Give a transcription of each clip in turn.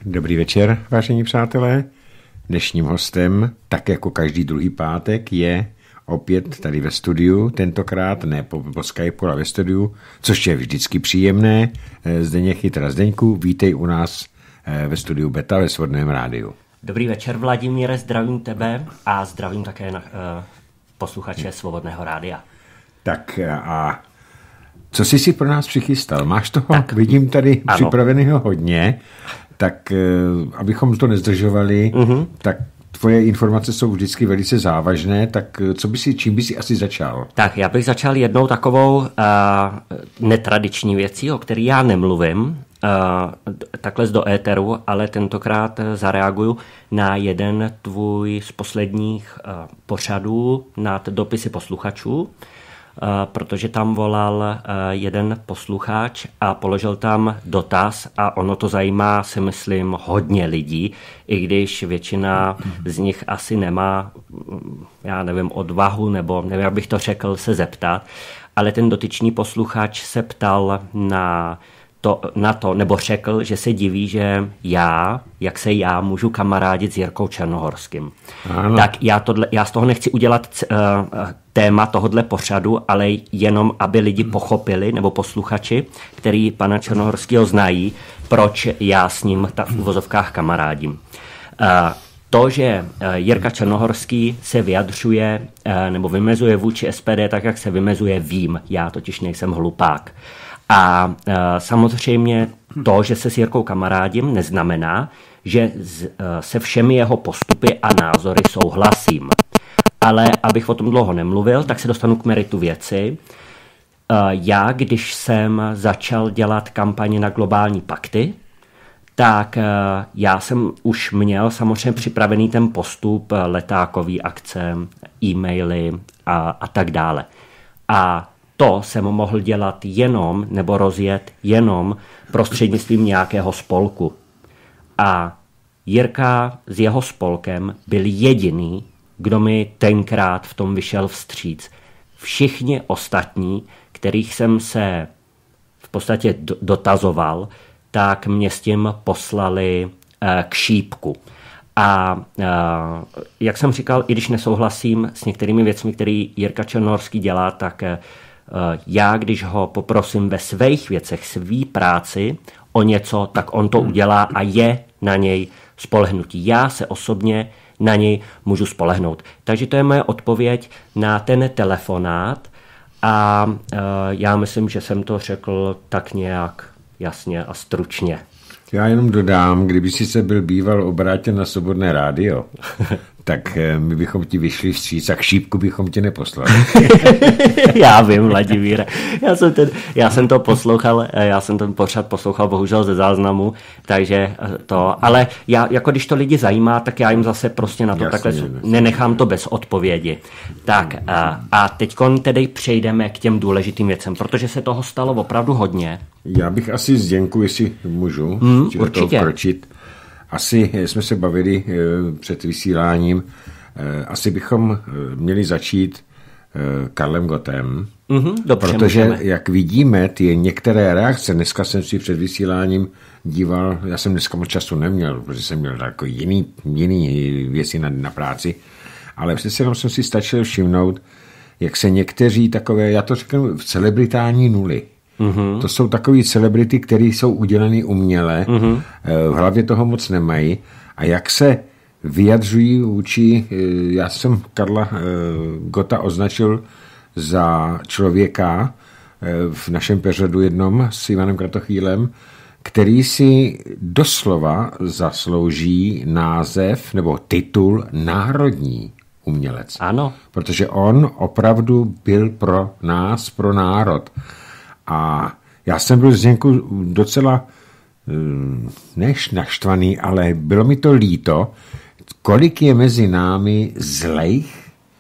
Dobrý večer, vážení přátelé. Dnešním hostem, tak jako každý druhý pátek, je opět tady ve studiu, tentokrát ne po Skypeu, ale ve studiu, což je vždycky příjemné. Zdeněk Chytra. Zdeňku, vítej u nás ve studiu Beta ve Svobodném rádiu. Dobrý večer, Vladimíre, zdravím tebe a zdravím také posluchače Svobodného rádia. Tak a co jsi si pro nás přichystal? Máš toho? Tak, vidím tady připraveného hodně, tak abychom to nezdržovali, tak tvoje informace jsou vždycky velice závažné, tak čím by si asi začal? Tak já bych začal jednou takovou netradiční věcí, o které já nemluvím, takhle do éteru, ale tentokrát zareaguju na jeden tvůj z posledních pořadů nad dopisy posluchačů, protože tam volal jeden posluchač a položil tam dotaz a ono to zajímá, si myslím, hodně lidí, i když většina z nich asi nemá, já nevím, odvahu, nebo nevím, jak bych to řekl, se zeptat, ale ten dotyčný posluchač se ptal na to, nebo řekl, že se diví, že jak se já můžu kamarádit s Jirkou Černohorským. Ano. Tak já z toho nechci udělat téma tohodle pořadu, ale jenom, aby lidi pochopili, nebo posluchači, který pana Černohorského znají, proč já s ním v uvozovkách kamarádím. To, že Jirka Černohorský se vyjadřuje nebo vymezuje vůči SPD tak, jak se vymezuje, vím. Já totiž nejsem hlupák. A samozřejmě to, že se s Jirkou kamarádím, neznamená, že se všemi jeho postupy a názory souhlasím. Ale abych o tom dlouho nemluvil, tak se dostanu k meritu věci. Já, když jsem začal dělat kampaně na globální pakty, tak já jsem už měl samozřejmě připravený ten postup, letákový akce, e-maily a tak dále. A to jsem mohl dělat jenom, nebo rozjet jenom prostřednictvím nějakého spolku. A Jirka s jeho spolkem byl jediný, kdo mi tenkrát v tom vyšel vstříc. Všichni ostatní, kterých jsem se v podstatě dotazoval, tak mě s tím poslali k šípku. A jak jsem říkal, i když nesouhlasím s některými věcmi, které Jirka Černohorský dělá, tak já, když ho poprosím ve svých věcech, svý práci o něco, tak on to udělá a je na něj spolehnutí. Já se osobně na něj můžu spolehnout. Takže to je moje odpověď na ten telefonát a já myslím, že jsem to řekl tak nějak jasně a stručně. Já jenom dodám, kdyby si se byl býval obrátil na Svobodné rádio, tak my bychom ti vyšli vstříc a k šípku bychom tě neposlali. Já vím, Vladimíre. Já jsem to poslouchal, já jsem ten pořad poslouchal bohužel ze záznamu, takže to, ale já, jako když to lidi zajímá, tak já jim zase prostě na to takhle nenechám to bez odpovědi. Tak a teďkon tedy přejdeme k těm důležitým věcem, protože se toho stalo opravdu hodně. Já bych asi Zděnku, jestli můžu, určitě vkročit. Asi jsme se bavili před vysíláním, asi bychom měli začít Karlem Gottem, protože můžeme. Jak vidíme, ty některé reakce, dneska jsem si před vysíláním díval, já jsem dneska moc času neměl, protože jsem měl jako jiný věci na práci, ale přece jenom jsem si stačil všimnout, jak se někteří takové, já to řeknu, v celebritální nuly. To jsou takový celebrity, které jsou udělaný uměle, v hlavě toho moc nemají a jak se vyjadřují vůči, já jsem Karla Gotta označil za člověka v našem pořadu jednom s Ivanem Kratochvílem, který si doslova zaslouží název nebo titul národní umělec. Ano. Protože on opravdu byl pro nás, pro národ. A já jsem byl Zdenku docela než naštvaný, ale bylo mi to líto, kolik je mezi námi zlejch,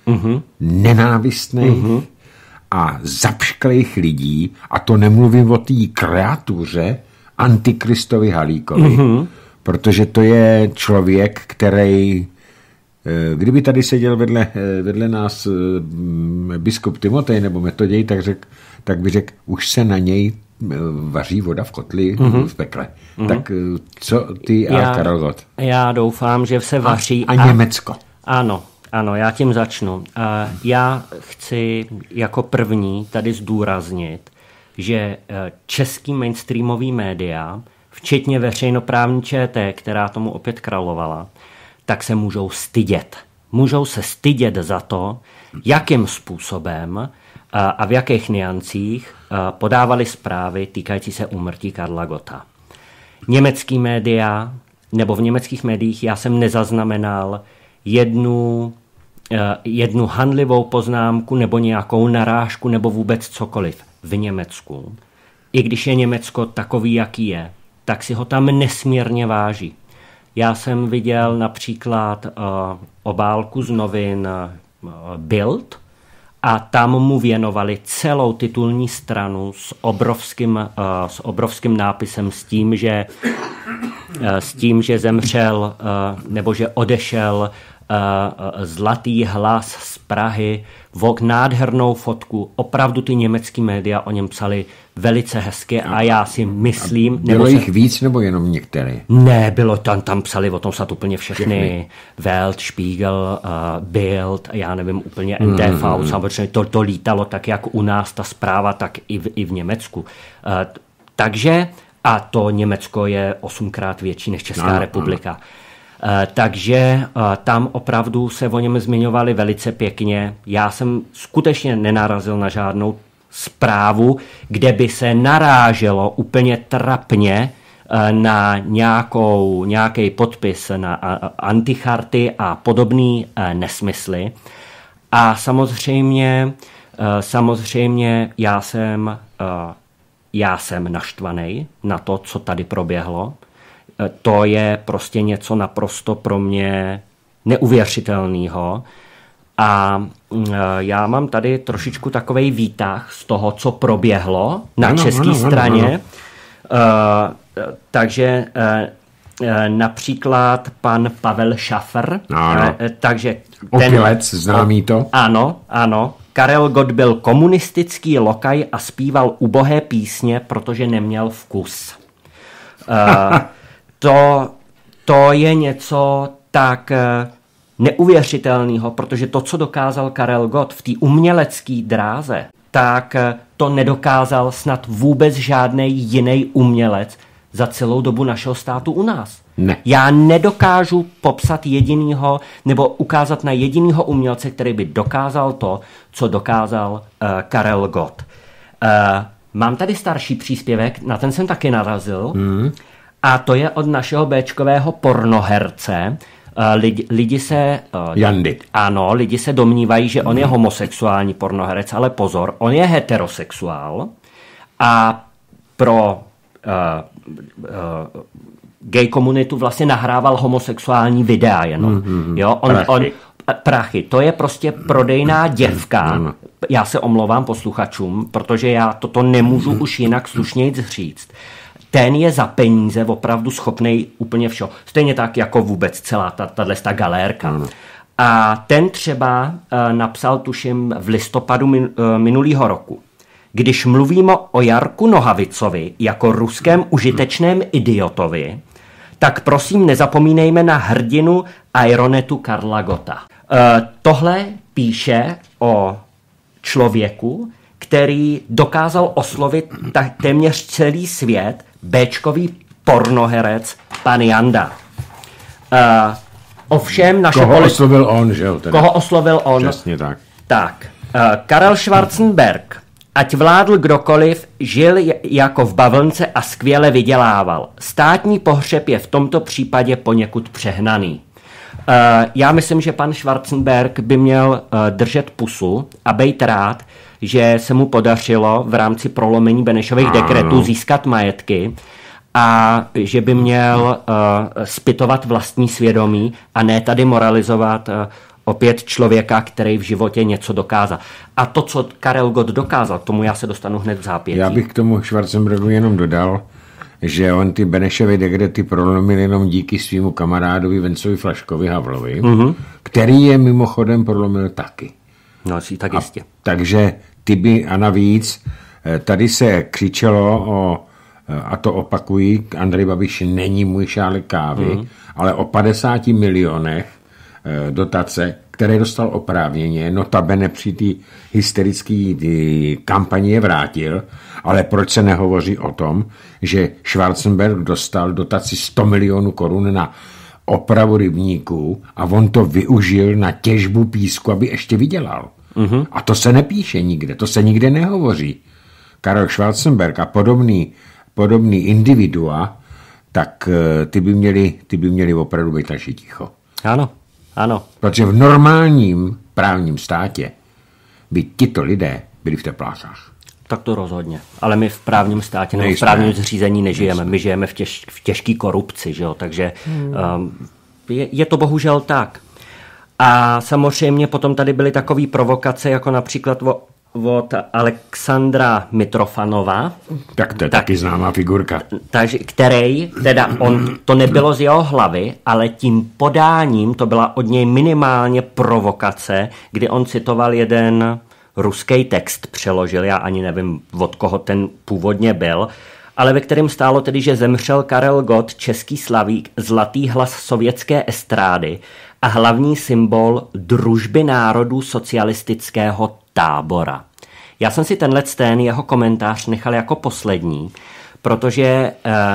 nenávistných a zapšklejch lidí, a to nemluvím o té kreatuře Antikristovi Halíkovi, protože to je člověk, který, kdyby tady seděl vedle nás biskup Timotej nebo Metoděj, tak by řekl, už se na něj vaří voda v kotli v pekle. Tak co ty a Karel Gott? Já doufám, že se vaří. A Německo. Ano, já tím začnu. Já chci jako první tady zdůraznit, že český mainstreamový média, včetně veřejnoprávní ČT, která tomu opět královala, tak se můžou stydět. Můžou se stydět za to, jakým způsobem a v jakých niancích podávali zprávy týkající se úmrtí Karla Gotta. Německý média, nebo v německých médiích já jsem nezaznamenal jednu handlivou poznámku nebo nějakou narážku nebo vůbec cokoliv v Německu. I když je Německo takový, jaký je, tak si ho tam nesmírně váží. Já jsem viděl například obálku z novin Bild a tam mu věnovali celou titulní stranu s obrovským nápisem s tím, že zemřel nebo že odešel zlatý hlas z Prahy, nádhernou fotku. Opravdu ty německý média o něm psali velice hezky a já si myslím... Bylo jich víc nebo jenom některé? Ne, bylo tam psali o tom snad úplně všechny. Welt, Spiegel, Bild, já nevím, úplně NTV, samozřejmě to lítalo tak, jak u nás ta zpráva, tak i v Německu. Takže, a to Německo je 8krát větší než Česká republika. Takže tam opravdu se o něm zmiňovali velice pěkně. Já jsem skutečně nenarazil na žádnou zprávu, kde by se naráželo úplně trapně na nějaký podpis na anticharty a podobný nesmysly. A samozřejmě já jsem naštvaný na to, co tady proběhlo. To je prostě něco naprosto pro mě neuvěřitelného. A já mám tady trošičku takovej výtah z toho, co proběhlo na české straně. Takže například pan Pavel Šafr. Takže Opilec, známý to. Ano. Karel Gott byl komunistický lokaj a zpíval ubohé písně, protože neměl vkus. To je něco tak neuvěřitelného, protože to, co dokázal Karel Gott v té umělecké dráze, tak to nedokázal snad vůbec žádný jiný umělec za celou dobu našeho státu u nás. Ne. Já nedokážu popsat jedinýho nebo ukázat na jedinýho umělce, který by dokázal to, co dokázal Karel Gott. Mám tady starší příspěvek, na ten jsem taky narazil. A to je od našeho béčkového pornoherce. Lidi se... Jandy. Ano, lidi se domnívají, že on je homosexuální pornoherec, ale pozor, on je heterosexuál a pro gay komunitu vlastně nahrával homosexuální videa jenom. Jo? Prachy. To je prostě prodejná děvka. Já se omlouvám posluchačům, protože já toto nemůžu už jinak slušnějc říct. Ten je za peníze opravdu schopnej úplně všeho. Stejně tak jako vůbec celá tato galérka. A ten třeba napsal, tuším, v listopadu minulého roku. Když mluvíme o Jarku Nohavicovi jako ruském užitečném idiotovi, tak prosím nezapomínejme na hrdinu Ironetu Karla Gotta. Tohle píše o člověku, který dokázal oslovit téměř celý svět, béčkový pornoherec pan Janda. Ovšem oslovil on, že jo? Koho oslovil on? Přesně tak. Tak. Karel Schwarzenberg, ať vládl kdokoliv, žil jako v bavlnce a skvěle vydělával. Státní pohřeb je v tomto případě poněkud přehnaný. Já myslím, že pan Schwarzenberg by měl držet pusu a bejt rád, že se mu podařilo v rámci prolomení Benešových dekretů získat majetky a že by měl zpytovat vlastní svědomí a ne tady moralizovat opět člověka, který v životě něco dokázal. A to, co Karel Gott dokázal, k tomu já se dostanu hned v zápětí. Já bych k tomu Schwarzenbergu jenom dodal, že on ty Benešovy dekrety prolomil jenom díky svýmu kamarádovi Vencovi Flaškovi Havlovi, který je mimochodem prolomil taky. No, tak jistě. Takže ty by a navíc Tady se křičelo a to opakují, Andrej Babiš není můj šálek kávy, ale o 50 milionech dotace, které dostal oprávněně, notabene při té hysterické kampani je vrátil, ale proč se nehovoří o tom, že Schwarzenberg dostal dotaci 100 milionů korun na opravu rybníků a on to využil na těžbu písku, aby ještě vydělal. A to se nepíše nikde, to se nikde nehovoří. Karel Schwarzenberg a podobný individua, tak ty by měli opravdu být taky ticho. Ano. Protože v normálním právním státě by tito lidé byli v teplákách. Tak to rozhodně. Ale my v právním státě nebo v právním zřízení nežijeme. My žijeme v těžké korupci, že jo? Takže je to bohužel tak. A samozřejmě potom tady byly takové provokace, jako například od Alexandra Mitrofanova. Tak to je taky známá figurka. Který, teda to nebylo z jeho hlavy, ale tím podáním to byla od něj minimálně provokace, kdy on citoval jeden ruský text, přeložil, já ani nevím, od koho ten původně byl, ale ve kterém stálo tedy, že zemřel Karel Gott, český slavík, zlatý hlas sovětské estrády a hlavní symbol družby národů socialistického tábora. Já jsem si ten jeho komentář nechal jako poslední, protože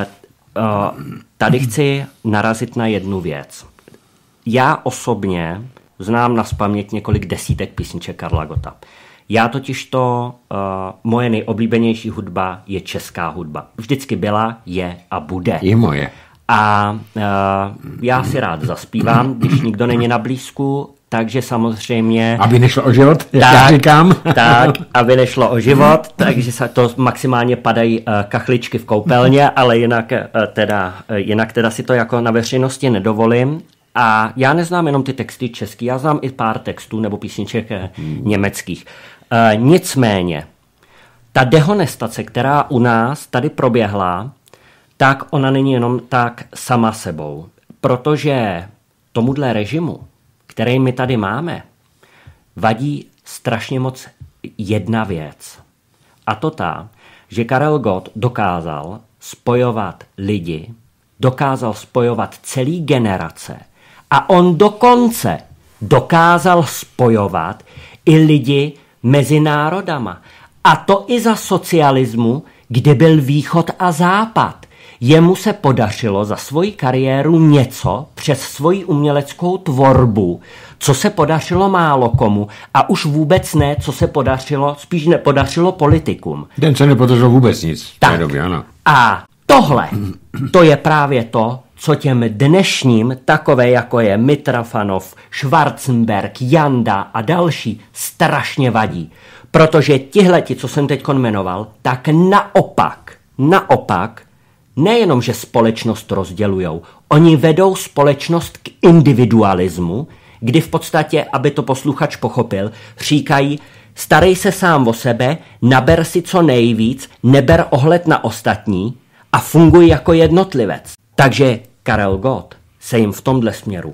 tady chci narazit na jednu věc. Já osobně znám nazpaměť několik desítek písniček Karla Gotta. Já totižto, moje nejoblíbenější hudba je česká hudba. Vždycky byla, je a bude. Je moje. A já si rád zaspívám, když nikdo není na blízku, takže samozřejmě... Aby nešlo o život, jak já říkám. Tak, aby nešlo o život, takže se to maximálně padají kachličky v koupelně, ale jinak teda si to jako na veřejnosti nedovolím. A já neznám jenom ty texty český, já znám i pár textů nebo písniček německých. Nicméně, ta dehonestace, která u nás tady proběhla, tak ona není jenom tak sama sebou. Protože tomuhle režimu, který my tady máme, vadí strašně moc jedna věc. A to ta, že Karel Gott dokázal spojovat lidi, dokázal spojovat celý generace a on dokonce dokázal spojovat i lidi mezi národama. A to i za socialismu, kde byl východ a západ. Jemu se podařilo za svoji kariéru něco přes svoji uměleckou tvorbu, co se podařilo málo komu a už vůbec ne, co se podařilo, spíš nepodařilo politikům. Ten se nepodařilo vůbec nic. Tak. Době, ano. A tohle, to je právě to, co těm dnešním, takové jako je Mitrofanov, Schwarzenberg, Janda a další, strašně vadí. Protože tihleti, co jsem teď jmenoval, tak naopak, nejenom, že společnost rozdělujou, oni vedou společnost k individualismu, kdy v podstatě, aby to posluchač pochopil, říkají, starej se sám o sebe, naber si co nejvíc, neber ohled na ostatní a funguj jako jednotlivec. Takže Karel Gott se jim v tomhle směru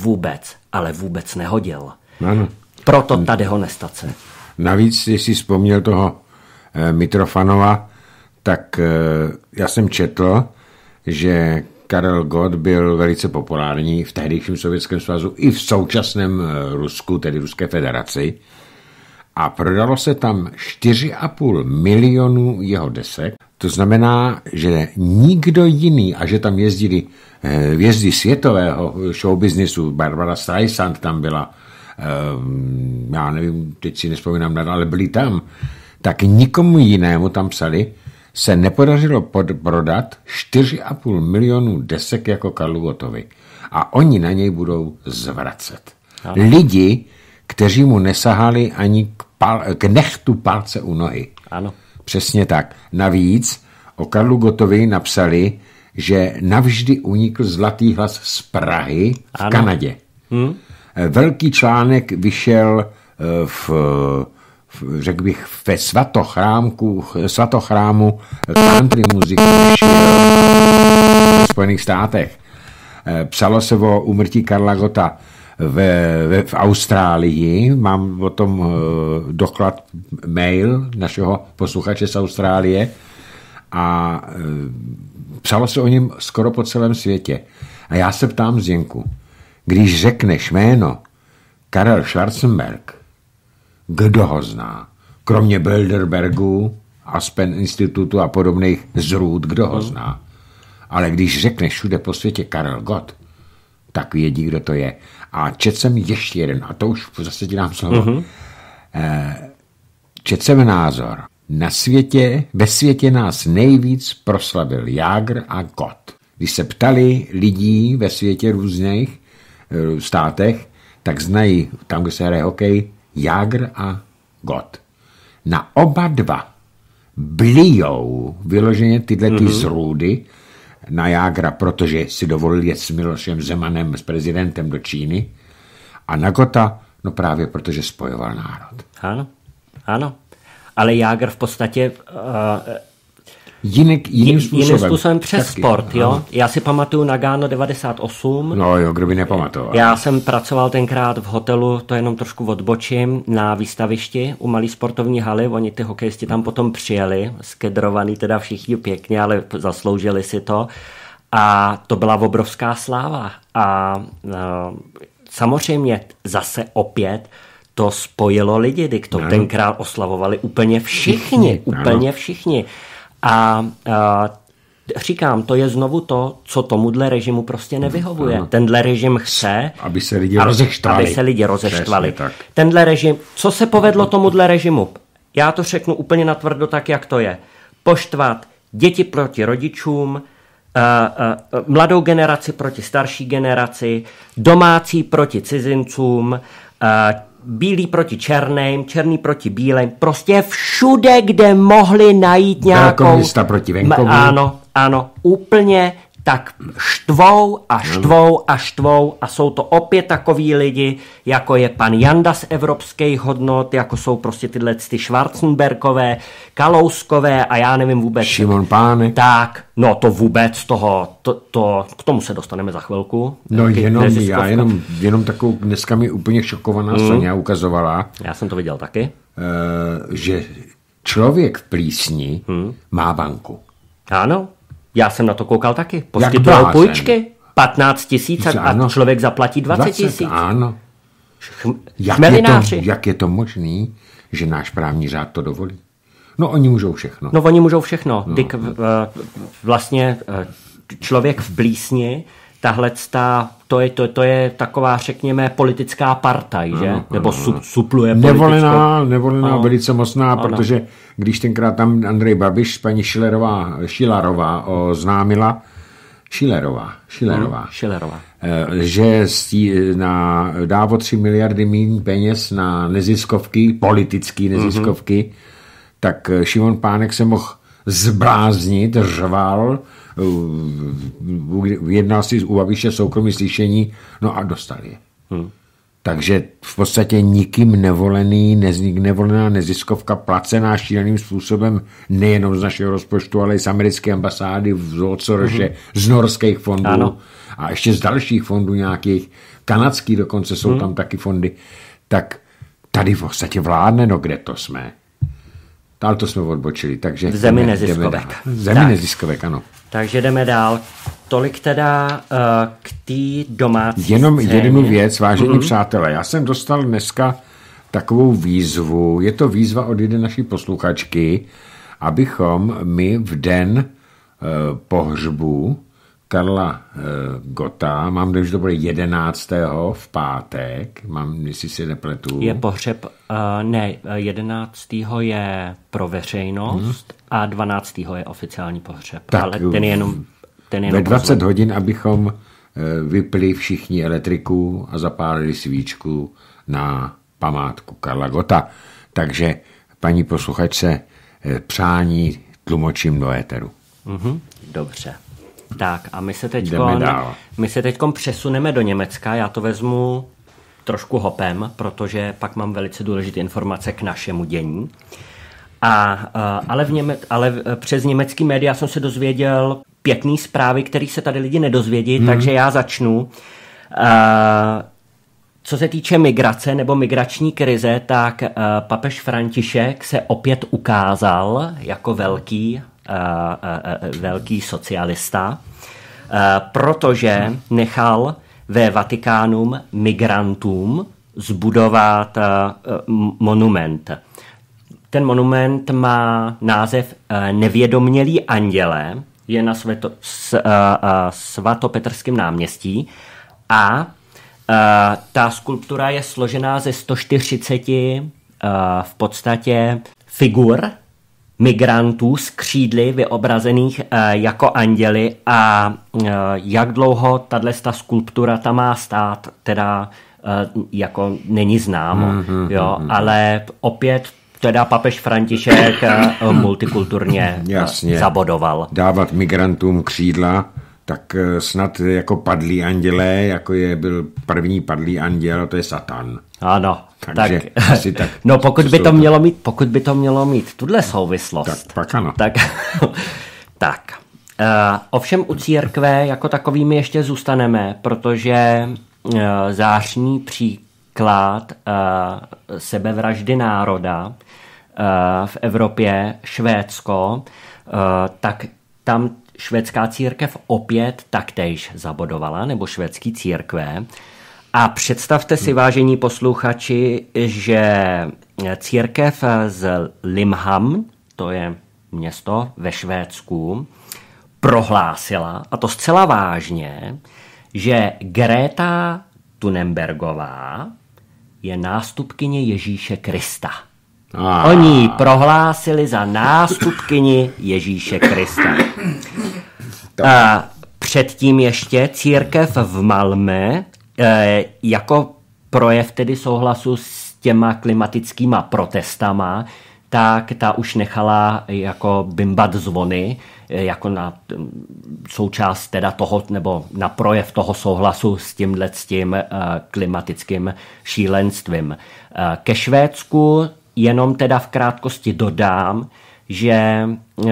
vůbec nehodil. Ano. Proto ta dehonestace. Navíc, jestli vzpomněl toho Mitrofanova, tak já jsem četl, že Karel Gott byl velice populární v tehdejším Sovětském svazu i v současném Rusku, tedy Ruské federaci. A prodalo se tam 4,5 milionu jeho desek. To znamená, že nikdo jiný, a že tam jezdili hvězdy světového showbiznisu, Barbara Streisand tam byla, já nevím, teď si nespomínám, ale byli tam, tak nikomu jinému tam psali, se nepodařilo prodat 4,5 milionu desek jako Karlu Gottovi. A oni na něj budou zvracet. Ano. Lidi, kteří mu nesahali ani k nechtu palce u nohy. Ano. Přesně tak. Navíc o Karlu Gottovi napsali, že navždy unikl zlatý hlas z Prahy v Kanadě. Velký článek vyšel řekl bych, ve svatochrámu country muziky v Spojených státech. Psalo se o úmrtí Karla Gotta v Austrálii, mám o tom doklad mail našeho posluchače z Austrálie a psalo se o něm skoro po celém světě. A já se ptám Zdenku, když řekneš jméno Karel Schwarzenberg, kdo ho zná? Kromě Bilderbergu, Aspen institutu a podobných zrůd, kdo ho zná? Ale když řekneš všude po světě Karel Gott, tak vědí, kdo to je. A četl jsem ještě jeden, a to už zase ti dám slovo. Četl jsem názor. Ve světě nás nejvíc proslavil Jágr a Gott. Když se ptali lidí ve světě různých státech, tak znají, tam, kde se hraje hokej, Jágr a Gott. Na oba dva blijou vyloženě tyhle ty zrůdy na Jágra, protože si dovolil jet s Milošem Zemanem, s prezidentem do Číny, a na Gotta, no právě protože spojoval národ. Ano. Ale Jágr v podstatě jiným způsobem přes taky, sport, jo. Ano. Já si pamatuju Nagano 98. No jo, kdo by nepamatoval. Já jsem pracoval tenkrát v hotelu, to jenom trošku odbočím, na výstavišti u malý sportovní haly. Oni ty hokejisti tam potom přijeli, skedrovaný teda všichni pěkně, ale zasloužili si to. A to byla obrovská sláva. A samozřejmě zase opět to spojilo lidi, kdy to tenkrát oslavovali úplně všichni. A říkám, to je znovu to, co tomuhle režimu prostě nevyhovuje. Tenhle režim chce, aby se lidi rozeštvali. Tenhle režim, co se povedlo tomuhle režimu? Já to řeknu úplně natvrdo tak, jak to je. Poštvat děti proti rodičům, mladou generaci proti starší generaci, domácí proti cizincům, bílý proti černým, černý proti bílým, prostě všude, kde mohli najít nějakou... Velkoměsta proti venkovu. Ano, úplně tak štvou a jsou to opět takový lidi, jako je pan Janda z evropských hodnot, jako jsou prostě tyhle ty Schwarzenbergové, Kalouskové a já nevím vůbec. Šimon Pánek. Tak, no to vůbec toho, k tomu se dostaneme za chvilku. No jenom takovou dneska mi úplně šokovaná Soňa ukazovala. Já jsem to viděl taky. Že člověk v Plísni má banku. Ano. Já jsem na to koukal taky. Poskytujou půjčky 15 000 a člověk zaplatí 20 000. Ano. Jak je to možný, že náš právní řád to dovolí? No oni můžou všechno. No. Vlastně člověk v Plísni, to je taková, řekněme, politická partaj, že? Nebo supluje politickou. Nevolená, velice mocná, protože když tenkrát tam Andrej Babiš, paní Šilerová oznámila, Šilerová, že dá o 3 miliardy míň peněz na neziskovky, politické neziskovky, tak Šimon Pánek se mohl zbláznit, řval, jednal si u Babiše soukromí slyšení, no a dostal je. Takže v podstatě nikým nevolená neziskovka, placená šíleným způsobem nejenom z našeho rozpočtu, ale i z americké ambasády, od Soroše, z norských fondů a ještě z dalších fondů nějakých, kanadský dokonce jsou tam taky fondy, tak tady v podstatě vládne, no kde to jsme? Ale to jsme odbočili, takže... V zemi neziskovek. Neziskovek, ano. Takže jdeme dál. Tolik teda k té domácí Jenom jednu věc, vážení přátelé. Já jsem dostal dneska takovou výzvu. Je to výzva od jedné naší posluchačky, abychom my v den pohřbu Karla Gotta, mám dojem, že to bude 11. v pátek, jestli si nepletu. Je pohřeb, 11. je pro veřejnost a 12. je oficiální pohřeb. Tak, ale ten je jenom ve 20 hodin, abychom vypli všichni elektriku a zapálili svíčku na památku Karla Gotta. Takže paní posluchačce přání tlumočím do éteru. Dobře. Tak a my se teďkom přesuneme do Německa, já to vezmu trošku hopem, protože pak mám velice důležité informace k našemu dění. Ale přes německý média jsem se dozvěděl pěkný zprávy, které se tady lidi nedozvědí, takže já začnu. Co se týče migrace nebo migrační krize, tak papež František se opět ukázal jako velký socialista, protože nechal ve Vatikánum migrantům zbudovat monument. Ten monument má název Nevědomělí andělé, je na svatopetrském náměstí a ta skulptura je složená ze 140 v podstatě figur migrantů s křídly vyobrazených jako anděli a jak dlouho tato skulptura tam má stát, teda jako není známo, jo, ale opět teda papež František multikulturně zabodoval. Dávat migrantům křídla, tak snad jako padlí andělé, jako byl první padlý anděl, to je Satan. Ano, takže tak, asi tak. No pokud by to mělo mít tuhle souvislost. Tak pak ano. Tak. Ovšem u církve jako takovými ještě zůstaneme, protože zářný příklad sebevraždy národa v Evropě, Švédsko, tak tam švédská církev opět taktéž zabodovala, nebo švédský církve. A představte si, vážení posluchači, že církev z Limhamn, to je město ve Švédsku, prohlásila, a to zcela vážně, že Greta Thunbergová je nástupkyně Ježíše Krista. Oni ji prohlásili za nástupkyni Ježíše Krista. A předtím ještě církev v Malmö jako projev tedy souhlasu s těma klimatickýma protestama, tak ta už nechala jako bimbat zvony, jako na součást teda toho, nebo na projev toho souhlasu s tím klimatickým šílenstvím. Ke Švédsku jenom teda v krátkosti dodám, že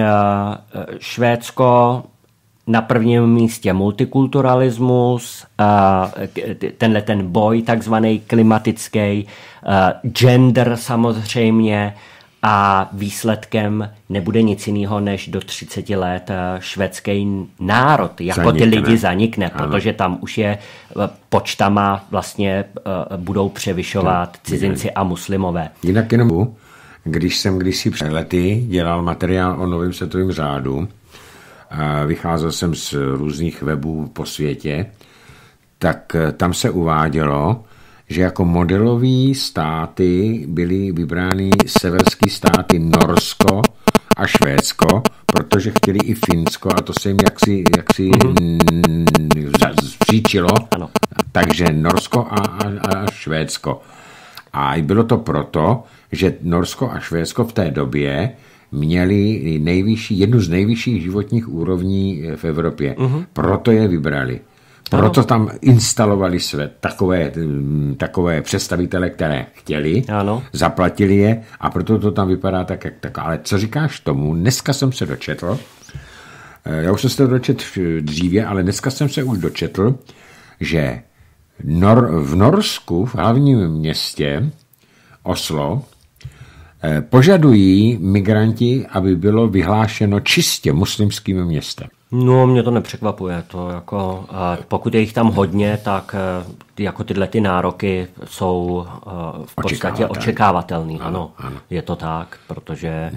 Švédsko na prvním místě multikulturalismus, ten boj takzvaný klimatický, gender samozřejmě, a výsledkem nebude nic jiného než do 30 let švédský národ, jako ty lidi zanikne, protože tam už je počtama vlastně budou převyšovat cizinci a muslimové. Jinak jenom, když jsem kdysi před lety dělal materiál o novém světovém řádu, vycházel jsem z různých webů po světě, tak tam se uvádělo, že jako modelový státy byly vybrány severský státy Norsko a Švédsko, protože chtěli i Finsko a to se jim jaksi zpříčilo, takže Norsko a Švédsko. A bylo to proto, že Norsko a Švédsko v té době měli jednu z nejvyšších životních úrovní v Evropě. Proto je vybrali. Proto tam instalovali takové představitele, které chtěli, zaplatili je a proto to tam vypadá tak, jak tak. Ale co říkáš tomu? Dneska jsem se dočetl, já už jsem se to dočetl dříve, ale dneska jsem se už dočetl, že v Norsku, v hlavním městě Oslo, požadují migranti, aby bylo vyhlášeno čistě muslimským městem. No, mě to nepřekvapuje. To jako, pokud je jich tam hodně, tak jako tyhle ty nároky jsou v podstatě očekávatelný. Ano, je to tak, protože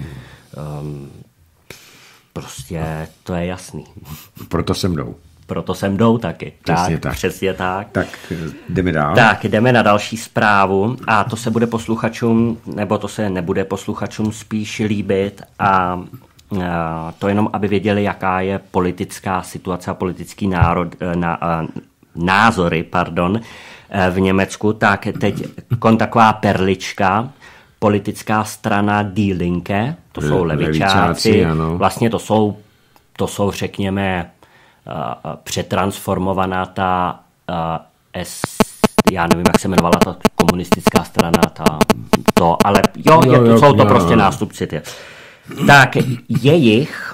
prostě to je jasný. Proto sem jdou taky. Přesně tak. Tak jdeme dál. Tak jdeme na další zprávu a to se bude posluchačům, nebo to se nebude posluchačům spíš líbit a to jenom, aby věděli, jaká je politická situace a politický názory v Německu, tak teď taková perlička, politická strana Die Linke, to jsou levičáci, vlastně to jsou řekněme přetransformovaná ta já nevím, jak se jmenovala ta komunistická strana, ale jsou to prostě nástupci. Tak jejich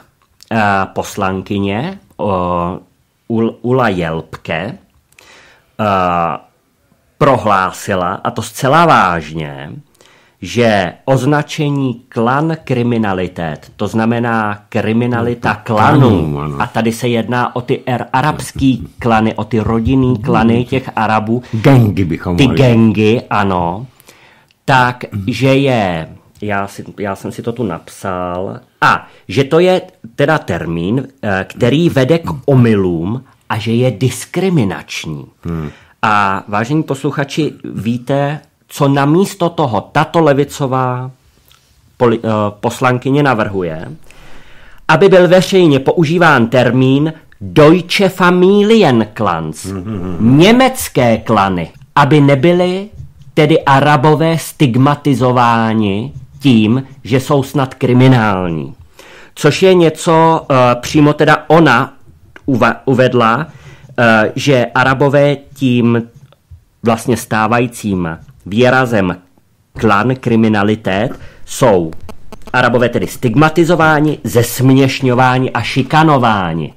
poslankyně Ula Jelpke prohlásila, a to zcela vážně, že označení klan kriminalitet, to znamená kriminalita klanů, a tady se jedná o ty arabský klany, o ty rodinný klany těch Arabů, gangy bychom ty gangy, ano, tak, že je, já jsem si to tu napsal, že to je teda termín, který vede k omylům a že je diskriminační. A vážení posluchači, víte, co namísto toho tato levicová poslankyně navrhuje? Aby byl veřejně používán termín Deutsche Familienklans, německé klany, aby nebyly tedy Arabové stigmatizováni tím, že jsou snad kriminální. Což je něco, přímo teda ona uvedla, že Arabové tím vlastně stávajícím výrazem klan kriminalitet jsou Arabové tedy stigmatizováni, zesměšňováni a šikanováni.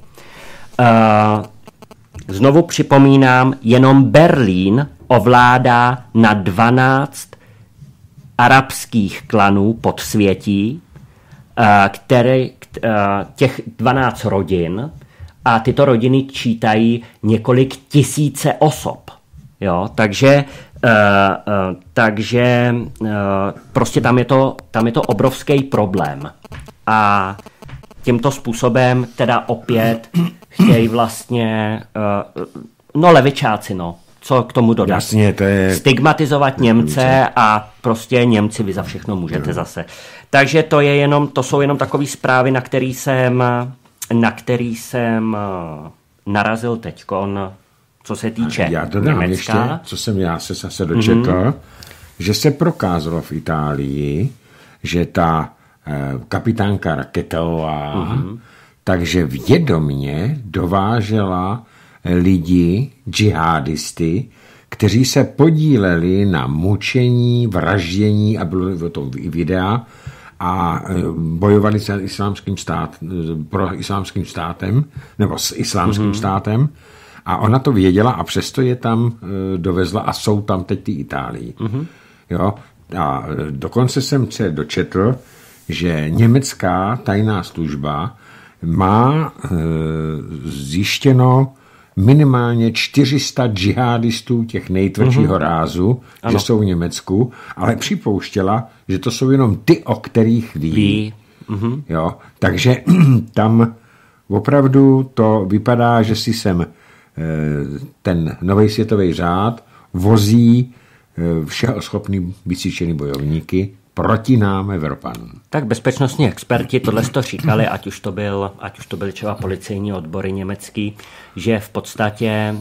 Znovu připomínám, jenom Berlín ovládá na 12 arabských klanů podsvětí, těch 12 rodin, a tyto rodiny čítají několik tisíce osob. Jo, takže prostě tam je to obrovský problém. A tímto způsobem teda opět chtějí vlastně levičáci, co k tomu dodat. Jasně, to je... Stigmatizovat Němce a prostě Němci vy za všechno můžete zase. Takže to jsou jenom takové zprávy, na který jsem narazil teďkon, co se týče já dodám ještě, co jsem já se zase dočetl, že se prokázalo v Itálii, že ta kapitánka Raketová, takže vědomě dovážela lidi, džihadisty, kteří se podíleli na mučení, vraždění, a bylo o tom i videa, a bojovali se pro islámským státem, nebo s islámským státem, a ona to věděla a přesto je tam dovezla a jsou tam teď ty Itálii. Jo? A dokonce jsem se dočetl, že německá tajná služba má zjištěno minimálně 400 džihadistů těch nejtvrdšího rázu, že jsou v Německu, ale připouštěla, že to jsou jenom ty, o kterých ví. Jo? Takže tam opravdu to vypadá, že si sem ten nový světový řád vozí všeho schopný vycvičený bojovníky proti nám, Evropanům. Tak bezpečnostní experti tohle to říkali, ať už to byly třeba policejní odbory německý, že v podstatě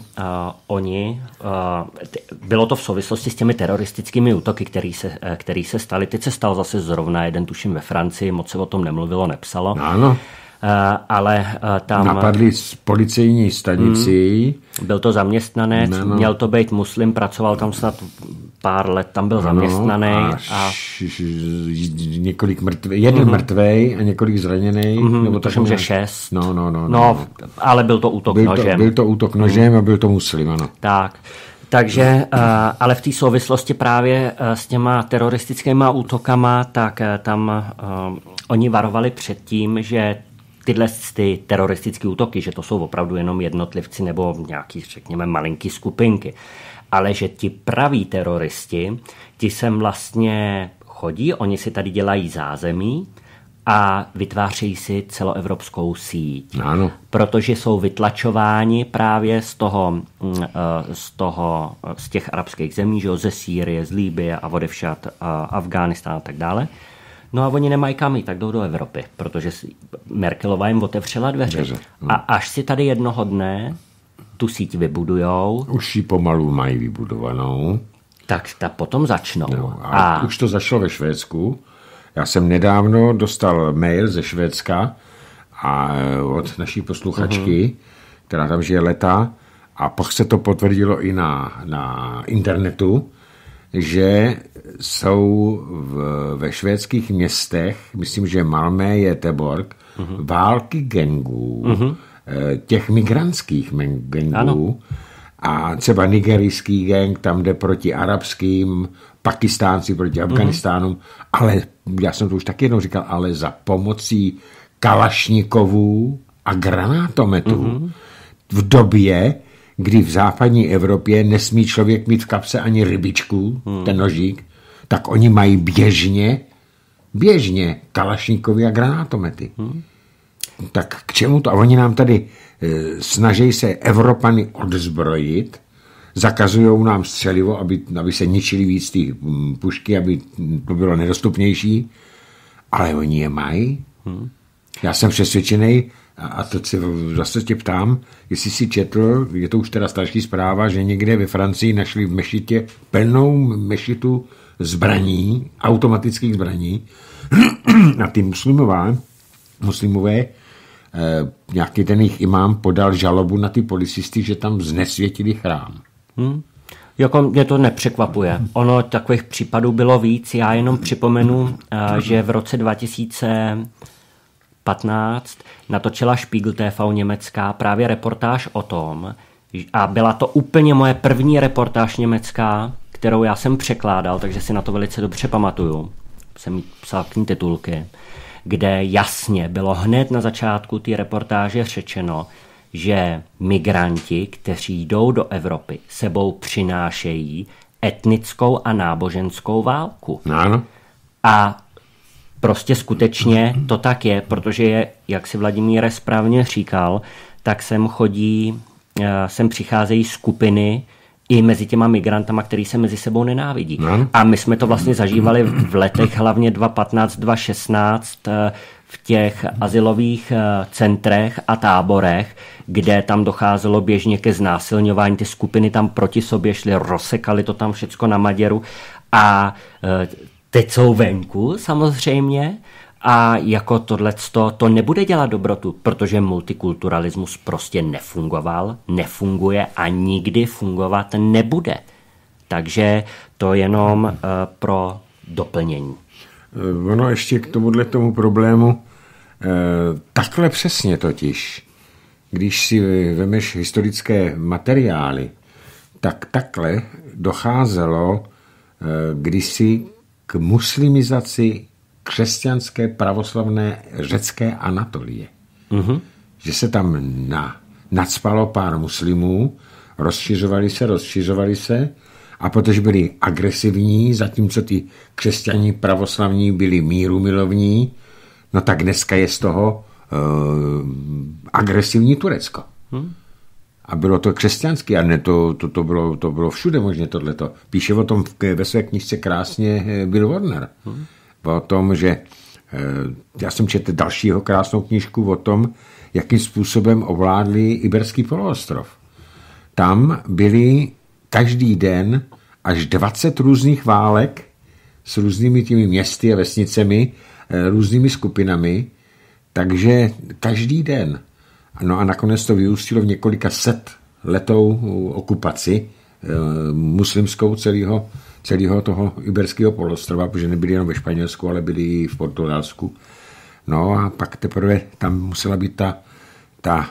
bylo to v souvislosti s těmi teroristickými útoky, který se staly. Teď se stal zase zrovna jeden, tuším ve Francii, moc se o tom nemluvilo, nepsalo. Ano. Ale tam... Napadli z policejní stanici. Byl to zaměstnanec, měl to být muslim, pracoval tam snad pár let, tam byl zaměstnaný. A několik mrtvej, jeden mrtvej a několik zraněný. Nebo to že 6. No, ale byl to útok nožem. Byl to útok nožem a byl to muslim, ano. Tak. Takže, ale v té souvislosti právě s těma teroristickýma útokama, tak tam oni varovali před tím, že tyhle ty teroristické útoky, že to jsou opravdu jenom jednotlivci nebo nějaký, řekněme, malinký skupinky, ale že ti praví teroristi, ti sem vlastně chodí, oni si tady dělají zázemí a vytvářejí si celoevropskou síť. Ano. Protože jsou vytlačováni právě z těch arabských zemí, že ze Sýrie, z Libye a odevšad Afghánistán a tak dále. No a oni nemají kam jít, tak jdou do Evropy, protože Merkelová jim otevřela dveře. A až si tady jednoho dne tu síť vybudujou... Už ji pomalu mají vybudovanou. Tak ta potom začnou. No, a už to začalo ve Švédsku. Já jsem nedávno dostal mail ze Švédska a od naší posluchačky, která tam žije leta, a pak se to potvrdilo i na internetu, že jsou ve švédských městech, myslím, že Malmö, Göteborg, války gangů, těch migrantských gangů, A třeba nigerijský gang tam jde proti arabským, Pakistánci proti Afganistánům, ale já jsem to už taky jednou říkal, ale za pomocí kalašnikovů a granátometů v době, kdy v západní Evropě nesmí člověk mít v kapse ani rybičku, ten nožík, tak oni mají běžně kalašnikovy a granátomety. Tak k čemu to? A oni nám tady snaží se Evropany odzbrojit, zakazují nám střelivo, aby se ničili víc ty pušky, aby to bylo nedostupnější, ale oni je mají. Já jsem přesvědčený, a to se zase tě ptám, jestli si četl, je to už teda starší zpráva, že někde ve Francii našli v mešitě plnou mešitu zbraní, automatických zbraní, a ty muslimové, nějaký ten jejich imám podal žalobu na ty policisty, že tam znesvětili chrám. Jako mě to nepřekvapuje. Ono takových případů bylo víc. Já jenom připomenu, že v roce 2015 natočila Spiegel TV německá právě reportáž o tom, a byla to úplně moje první reportáž německá, kterou já jsem překládal, takže si na to velice dobře pamatuju. Jsem jí psal k ní titulky, kde jasně bylo hned na začátku té reportáže řečeno, že migranti, kteří jdou do Evropy, sebou přinášejí etnickou a náboženskou válku. Ano. A prostě skutečně to tak je, protože je, jak si Vladimíre správně říkal, tak sem přicházejí skupiny i mezi těma migrantama, který se mezi sebou nenávidí. A my jsme to vlastně zažívali v letech hlavně 2015, 2016 v těch azylových centrech a táborech, kde tam docházelo běžně ke znásilňování. Ty skupiny tam proti sobě šly, rozsekali to tam všecko na Maděru a teď jsou venku samozřejmě a jako tohleto to nebude dělat dobrotu, protože multikulturalismus prostě nefunguje a nikdy fungovat nebude. Takže to jenom pro doplnění. Ono ještě k tomu problému takhle přesně totiž, když si vemeš historické materiály, tak takhle docházelo kdysi k muslimizaci křesťanské pravoslavné řecké Anatolie. Že se tam nacpalo pár muslimů, rozšiřovali se a protože byli agresivní, zatímco ty křesťaní pravoslavní byli mírumilovní, no tak dneska je z toho agresivní Turecko. A bylo to křesťanské, a ne, to bylo všude možně tohleto. Píše o tom ve své knižce krásně Bill Warner. O tom, že já jsem četl dalšího krásnou knížku o tom, jakým způsobem ovládli Iberský poloostrov. Tam byly každý den až 20 různých válek s různými těmi městy a vesnicemi, různými skupinami, takže každý den. No a nakonec to vyústilo v několika set letou okupaci muslimskou celého toho Iberského poloostrova, protože nebyli jenom ve Španělsku, ale byli i v Portugalsku. No a pak teprve tam musela být ta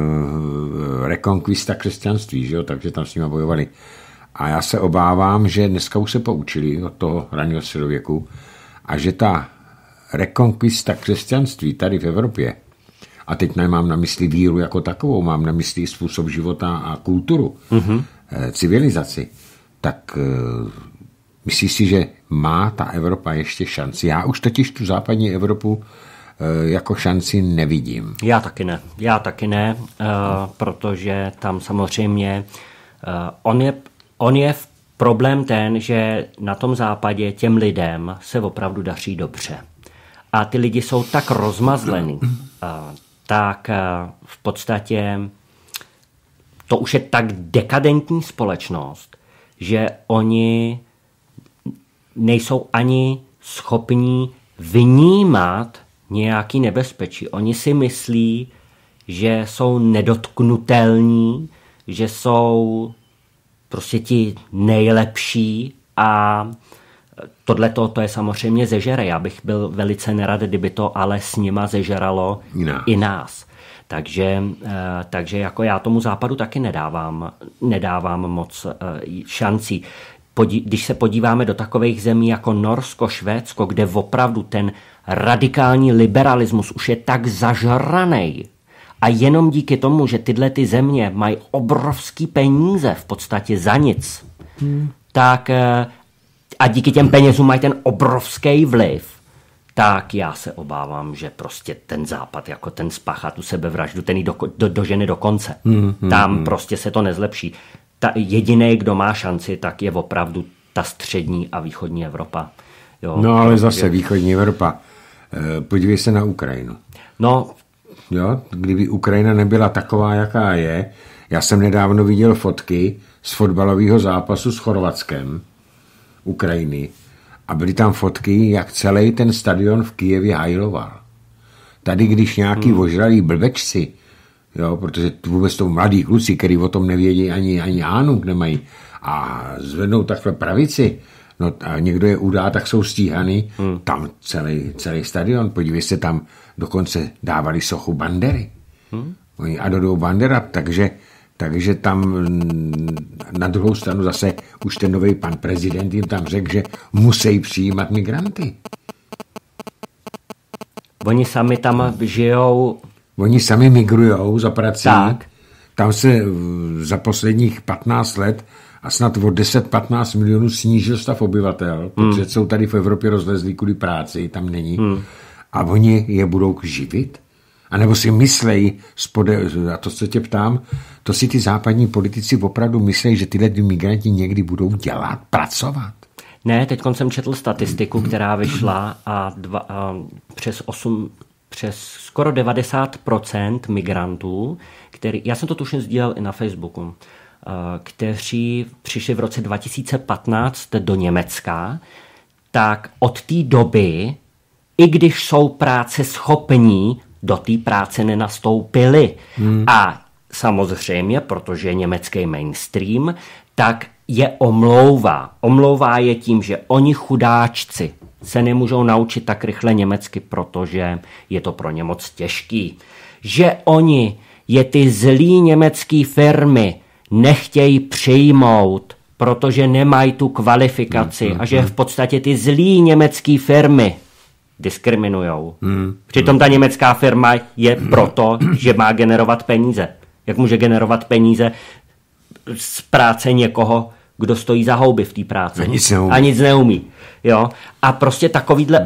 rekonkvista křesťanství, že jo? Takže tam s nimi bojovali. A já se obávám, že dneska už se poučili od toho raného středověku a že ta rekonkvista křesťanství tady v Evropě, a teď nemám na mysli víru jako takovou, mám na mysli způsob života a kulturu, civilizaci, tak myslíš si, že má ta Evropa ještě šanci? Já už totiž tu západní Evropu jako šanci nevidím. Já taky ne, protože tam samozřejmě on je problém ten, že na tom západě těm lidem se opravdu daří dobře. A ty lidi jsou tak rozmazlení, tak v podstatě to už je tak dekadentní společnost, že oni nejsou ani schopní vnímat nějaký nebezpečí. Oni si myslí, že jsou nedotknutelní, že jsou prostě ti nejlepší a tohleto to je samozřejmě zežere. Já bych byl velice nerad, kdyby to ale s nima zežeralo i nás. Takže jako já tomu západu taky nedávám moc šancí. Když se podíváme do takových zemí jako Norsko, Švédsko, kde opravdu ten radikální liberalismus už je tak zažranej a jenom díky tomu, že tyhle ty země mají obrovský peníze v podstatě za nic, tak a díky těm penězům mají ten obrovský vliv, tak já se obávám, že prostě ten západ, jako ten spáchá tu sebevraždu, ten ji dožene do konce. Tam prostě se to nezlepší. Jediný, kdo má šanci, tak je opravdu ta střední a východní Evropa. Jo, no ale zase východní Evropa. Podívej se na Ukrajinu. No. Jo, kdyby Ukrajina nebyla taková, jaká je. Já jsem nedávno viděl fotky z fotbalového zápasu s Chorvatskem Ukrajiny. A byly tam fotky, jak celý ten stadion v Kyjevě hajloval. Tady, když nějaký ožralí blbečci, jo, protože vůbec to mladí kluci, který o tom nevědí, ani ánuk nemají, a zvednou takhle pravici, no a někdo je udá, tak jsou stíhaný, tam celý stadion, podívej se, tam dokonce dávali sochu Bandery. Oni adorujou Bandera, takže tam na druhou stranu zase už ten nový pan prezident jim tam řekl, že musí přijímat migranty. Oni sami tam žijou. Oni sami migrujou za prací. Tak. Tam se za posledních 15 let a snad o 10-15 milionů snížil stav obyvatel, protože jsou tady v Evropě rozlezlí kvůli práci, tam není. A oni je budou živit? A nebo si myslejí, a to se tě ptám, to si ty západní politici opravdu myslejí, že tyhle migranti někdy budou dělat, pracovat? Ne, teď jsem četl statistiku, která vyšla a přes skoro 90% migrantů, já jsem to tuším sdílel i na Facebooku, kteří přišli v roce 2015 do Německa, tak od té doby, i když jsou práce schopní, do té práce nenastoupili. A samozřejmě, protože je německý mainstream, tak je omlouvá. Omlouvá je tím, že oni chudáčci se nemůžou naučit tak rychle německy, protože je to pro ně moc těžký. Že oni je ty zlý německý firmy nechtějí přijmout, protože nemají tu kvalifikaci a že v podstatě ty zlý německý firmy diskriminujou. Přitom ta německá firma je proto, že má generovat peníze. Jak může generovat peníze z práce někoho, kdo stojí za houby v té práci a nic neumí. Jo? A prostě takovýhle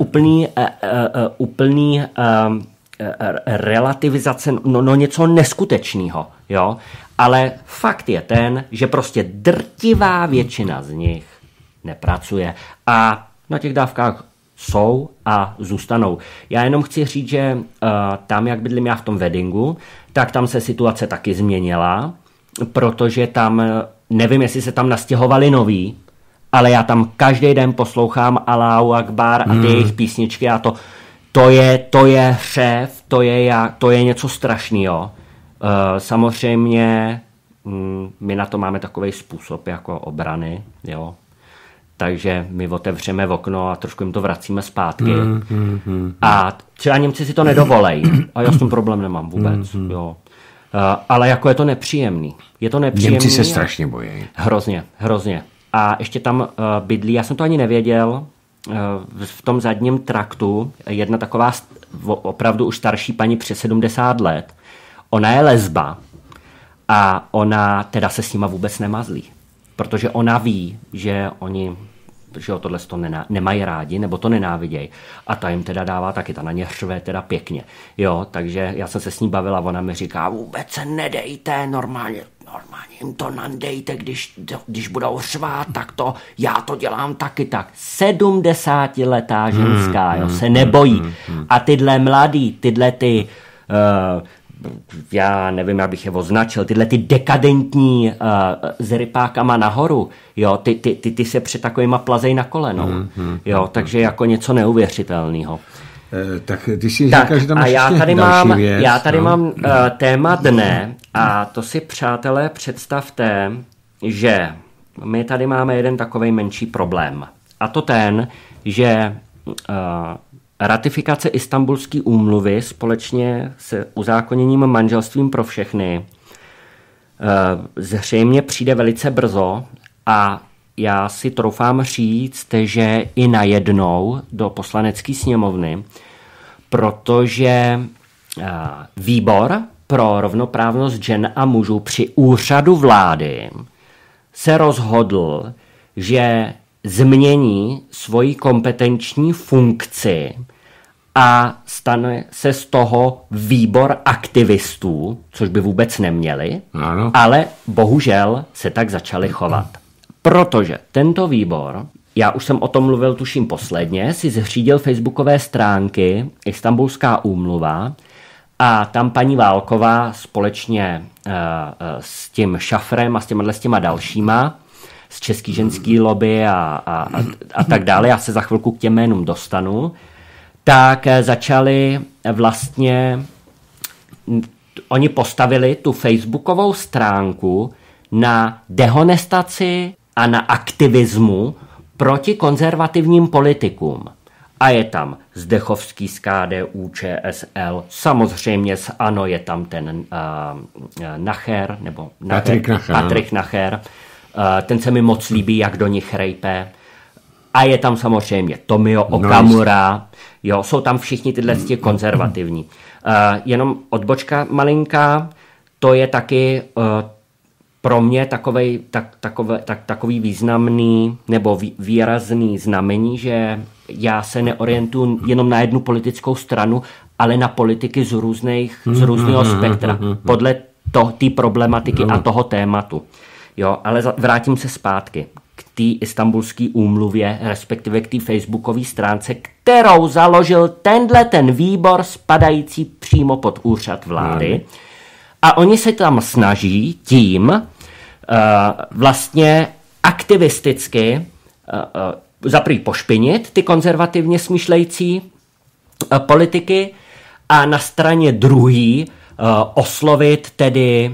úplný relativizace, no něco neskutečného. Jo? Ale fakt je ten, že prostě drtivá většina z nich nepracuje a na těch dávkách jsou a zůstanou. Já jenom chci říct, že tam, jak bydlím já v tom weddingu, tak tam se situace taky změnila, protože tam, nevím, jestli se tam nastěhovali noví, ale já tam každý den poslouchám Allahu Akbar a ty jejich písničky a to je hřev, to je něco strašného. Samozřejmě my na to máme takový způsob jako obrany, jo. Takže my otevřeme okno a trošku jim to vracíme zpátky. A třeba Němci si to nedovolejí. A já s tím problém nemám vůbec. Jo. Ale jako je to nepříjemný. Němci se strašně bojí. Hrozně. A ještě tam bydlí, já jsem to ani nevěděl, v tom zadním traktu jedna taková opravdu už starší paní přes 70 let. Ona je lesba a ona teda se s nima vůbec nemazlí. Protože ona ví, že oni tohle to nemají rádi, nebo to nenávidějí. A ta jim teda dává taky, ta na ně hřve teda pěkně. Jo, takže já jsem se s ní bavila, ona mi říká, vůbec se nedejte, normálně jim to nandejte, když budou hřvát, tak to, já to dělám taky tak. 70letá ženská, jo, se nebojí. A tyhle mladý, tyhle ty já nevím, jak bych je označil, tyhle ty dekadentní s rypákama nahoru, jo, ty se před takovýma plazej na kolenou, jo, takže jako něco neuvěřitelného. Tak ty si říkáš, že tam máš já tady mám téma dne a to si, přátelé, představte, že my tady máme jeden takovej menší problém. A to ten, že ratifikace Istanbulské úmluvy společně s uzákoněním manželstvím pro všechny zřejmě přijde velice brzo a já si troufám říct, že i najednou do Poslanecké sněmovny, protože výbor pro rovnoprávnost žen a mužů při úřadu vlády se rozhodl, že změní svoji kompetenční funkci a stane se z toho výbor aktivistů, což by vůbec neměli, ale bohužel se tak začali chovat. Protože tento výbor, já už jsem o tom mluvil tuším posledně, si zřídil facebookové stránky Istanbulská úmluva a tam paní Válková společně s tím Šafrem a s těma dalšíma, z Český ženský lobby a tak dále, já se za chvilku k těm jménům dostanu, tak začali vlastně, oni postavili tu facebookovou stránku na dehonestaci a na aktivismu proti konzervativním politikům. A je tam Zdechovský z KDU, ČSL, samozřejmě z ANO je tam ten Nacher, nebo Patrik Nacher. Ten se mi moc líbí, jak do nich rejpe. A je tam samozřejmě Tomio Okamura, jo, jsou tam všichni tyhle konzervativní. Jenom odbočka malinká, to je taky pro mě takový významný nebo výrazný znamení, že já se neorientuju jenom na jednu politickou stranu, ale na politiky z různého spektra, podle té problematiky a toho tématu. Jo, ale vrátím se zpátky k té Istanbulské úmluvě, respektive k té facebookové stránce, kterou založil ten výbor spadající přímo pod úřad vlády. A oni se tam snaží tím vlastně aktivisticky zaprý pošpinit ty konzervativně smýšlející politiky a na straně druhý oslovit tedy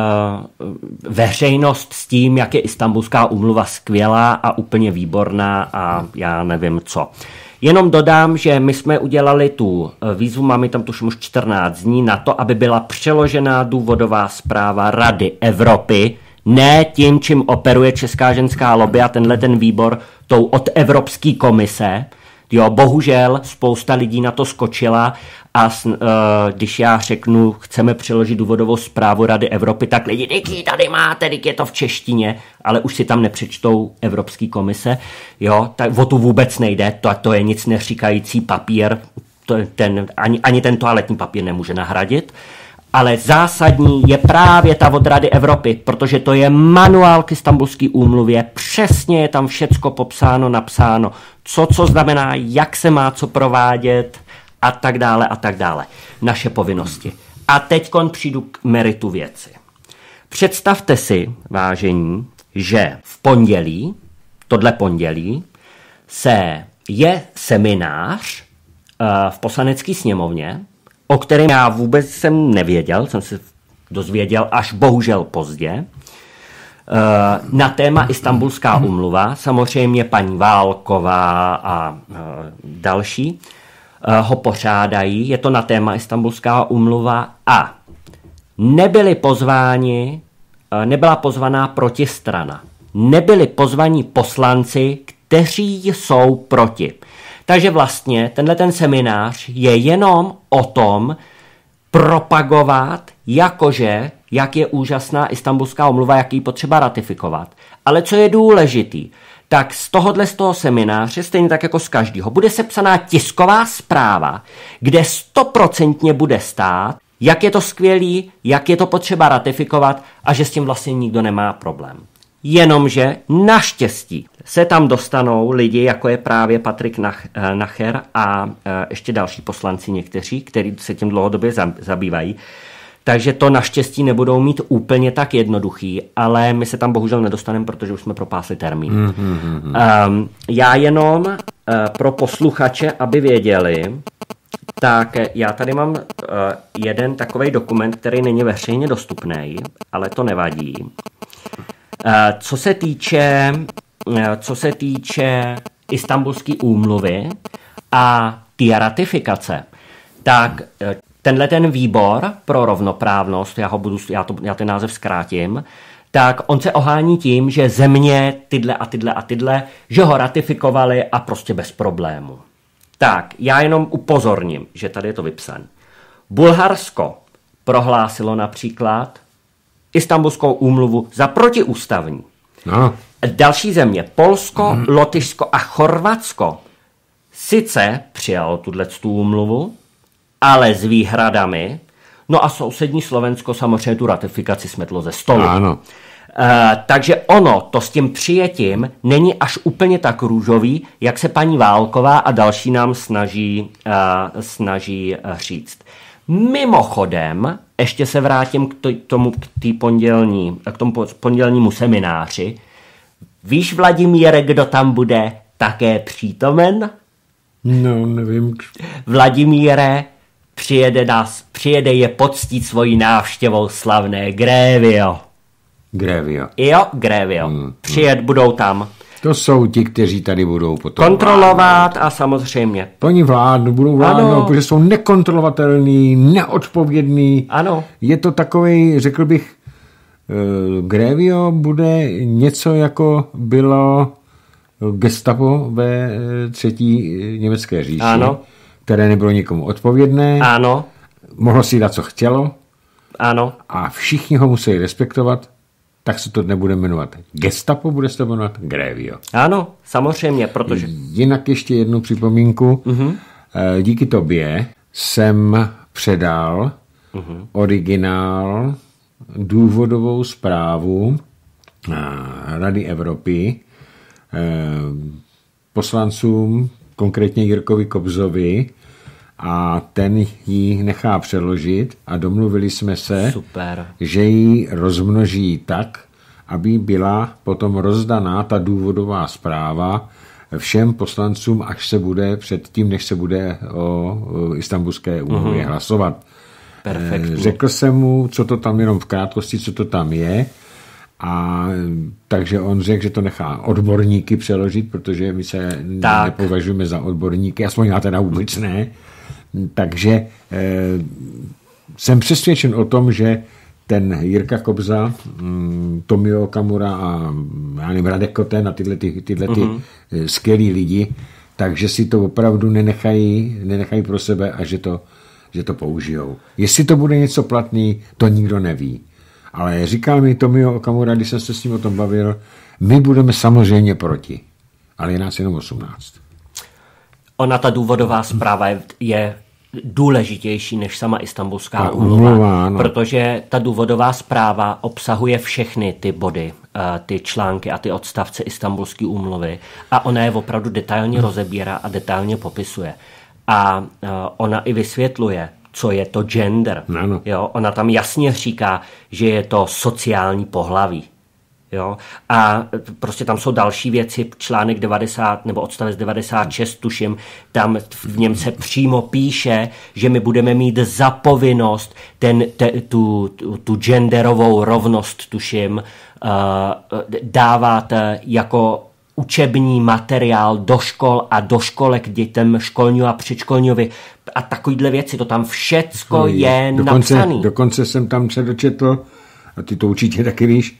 veřejnost s tím, jak je Istanbulská úmluva skvělá a úplně výborná a já nevím co. Jenom dodám, že my jsme udělali tu výzvu, máme tam tuším už 14 dní na to, aby byla přeložená důvodová zpráva Rady Evropy, ne tím, čím operuje Česká ženská lobby a ten výbor tou od Evropské komise. Jo, bohužel spousta lidí na to skočila a když já řeknu, chceme přeložit důvodovou zprávu Rady Evropy, tak lidi, díky, tady máte, díky, je to v češtině, ale už si tam nepřečtou Evropské komise. Jo, tak o tu vůbec nejde, to je nic neříkající papír, ani ten toaletní papír nemůže nahradit. Ale zásadní je právě ta od Rady Evropy, protože to je manuál k Istanbulské úmluvě, přesně je tam všecko popsáno, napsáno, co znamená, jak se má co provádět a tak dále, naše povinnosti. A teďkon přijdu k meritu věci. Představte si, vážení, že v pondělí, tohle pondělí, je seminář v Poslanecké sněmovně, o kterém já vůbec jsem nevěděl, jsem se dozvěděl až bohužel pozdě, na téma Istanbulská úmluva, samozřejmě paní Válková a další ho pořádají, je to na téma Istanbulská úmluva a nebyla pozvaná protistrana, nebyli pozvaní poslanci, kteří jsou proti. Takže vlastně ten seminář je jenom o tom propagovat, jakože, jak je úžasná Istanbulská úmluva, jak ji potřeba ratifikovat. Ale co je důležitý, tak z toho semináře, stejně tak jako z každého, bude sepsaná tisková zpráva, kde 100% bude stát, jak je to skvělý, jak je to potřeba ratifikovat a že s tím vlastně nikdo nemá problém. Jenomže naštěstí se tam dostanou lidi, jako je právě Patrik Nacher a ještě další poslanci někteří, kteří se tím dlouhodobě zabývají. Takže to naštěstí nebudou mít úplně tak jednoduchý, ale my se tam bohužel nedostaneme, protože už jsme propásli termín. Já jenom pro posluchače, aby věděli, tak já tady mám jeden takovej dokument, který není veřejně dostupný, ale to nevadí. Co se týče Istanbulské úmluvy a té ratifikace, tak tenhle ten výbor pro rovnoprávnost, já ten název zkrátím, tak on se ohání tím, že země tyhle, že ho ratifikovali a prostě bez problému. Tak, já jenom upozorním, že tady je to vypsané. Bulharsko prohlásilo například Istanbulskou úmluvu za protiústavní. No. Další země, Polsko, Lotyšsko a Chorvatsko, sice přijalo tuto úmluvu, ale s výhradami, no a sousední Slovensko samozřejmě tu ratifikaci smetlo ze stolu. Ano. Takže ono to s tím přijetím není až úplně tak růžový, jak se paní Válková a další nám snaží říct. Mimochodem, ještě se vrátím k tomu pondělnímu semináři. Víš, Vladimíre, kdo tam bude také přítomen? No, nevím. Vladimíre, přijede je poctít svojí návštěvou slavné Grevio. Grevio. Jo, Grevio. Budou tam. To jsou ti, kteří tady budou potom kontrolovat a samozřejmě. Oni budou vládnout, protože jsou nekontrolovatelný, neodpovědný. Ano. Je to takovej, řekl bych, Grevio bude něco jako bylo gestapo ve třetí německé říši, ano, které nebylo nikomu odpovědné. Ano. Mohlo si dát, co chtělo. Ano. A všichni ho musí respektovat. Tak se to nebude jmenovat gestapo, bude se to jmenovat Grevio. Ano, samozřejmě, protože... Jinak ještě jednu připomínku. Díky tobě jsem předal originál důvodovou zprávu Rady Evropy poslancům, konkrétně Jirkovi Kobzovi, a ten ji nechá přeložit a domluvili jsme se, super, že ji rozmnoží tak, aby byla potom rozdaná ta důvodová zpráva všem poslancům, až se bude předtím, než se bude o Istanbulské úmluvě hlasovat. Perfektní. Řekl jsem mu, co to tam, jenom v krátkosti, co to tam je, a takže on řekl, že to nechá odborníky přeložit, protože my se nepovažujeme za odborníky, aspoň já teda vůbec ne. Takže jsem přesvědčen o tom, že ten Jirka Kobza, Tomio Okamura a já nevím, Radek Koten a tyhle skvělí lidi, takže si to opravdu nenechají pro sebe a že to použijou. Jestli to bude něco platný, to nikdo neví. Ale říkal mi Tomio Okamura, když jsem se s ním o tom bavil, my budeme samozřejmě proti, ale je nás jenom 18. Ona, ta důvodová zpráva je důležitější než sama Istanbulská úmluva, protože ta důvodová zpráva obsahuje všechny ty body, ty články a ty odstavce Istanbulské úmluvy a ona je opravdu detailně rozebírá a detailně popisuje. A ona i vysvětluje, co je to gender. Ano. Jo? Ona tam jasně říká, že je to sociální pohlaví. Jo? A prostě tam jsou další věci, článek 90 nebo odstavec 96, tuším, tam v něm se přímo píše, že my budeme mít za povinnost tu genderovou rovnost, tuším, dávat jako učební materiál do škol a do školek dětem školního a předškolního a takovýhle věci, to tam všecko je napsané. Dokonce jsem tam se dočetl, a ty to určitě taky víš,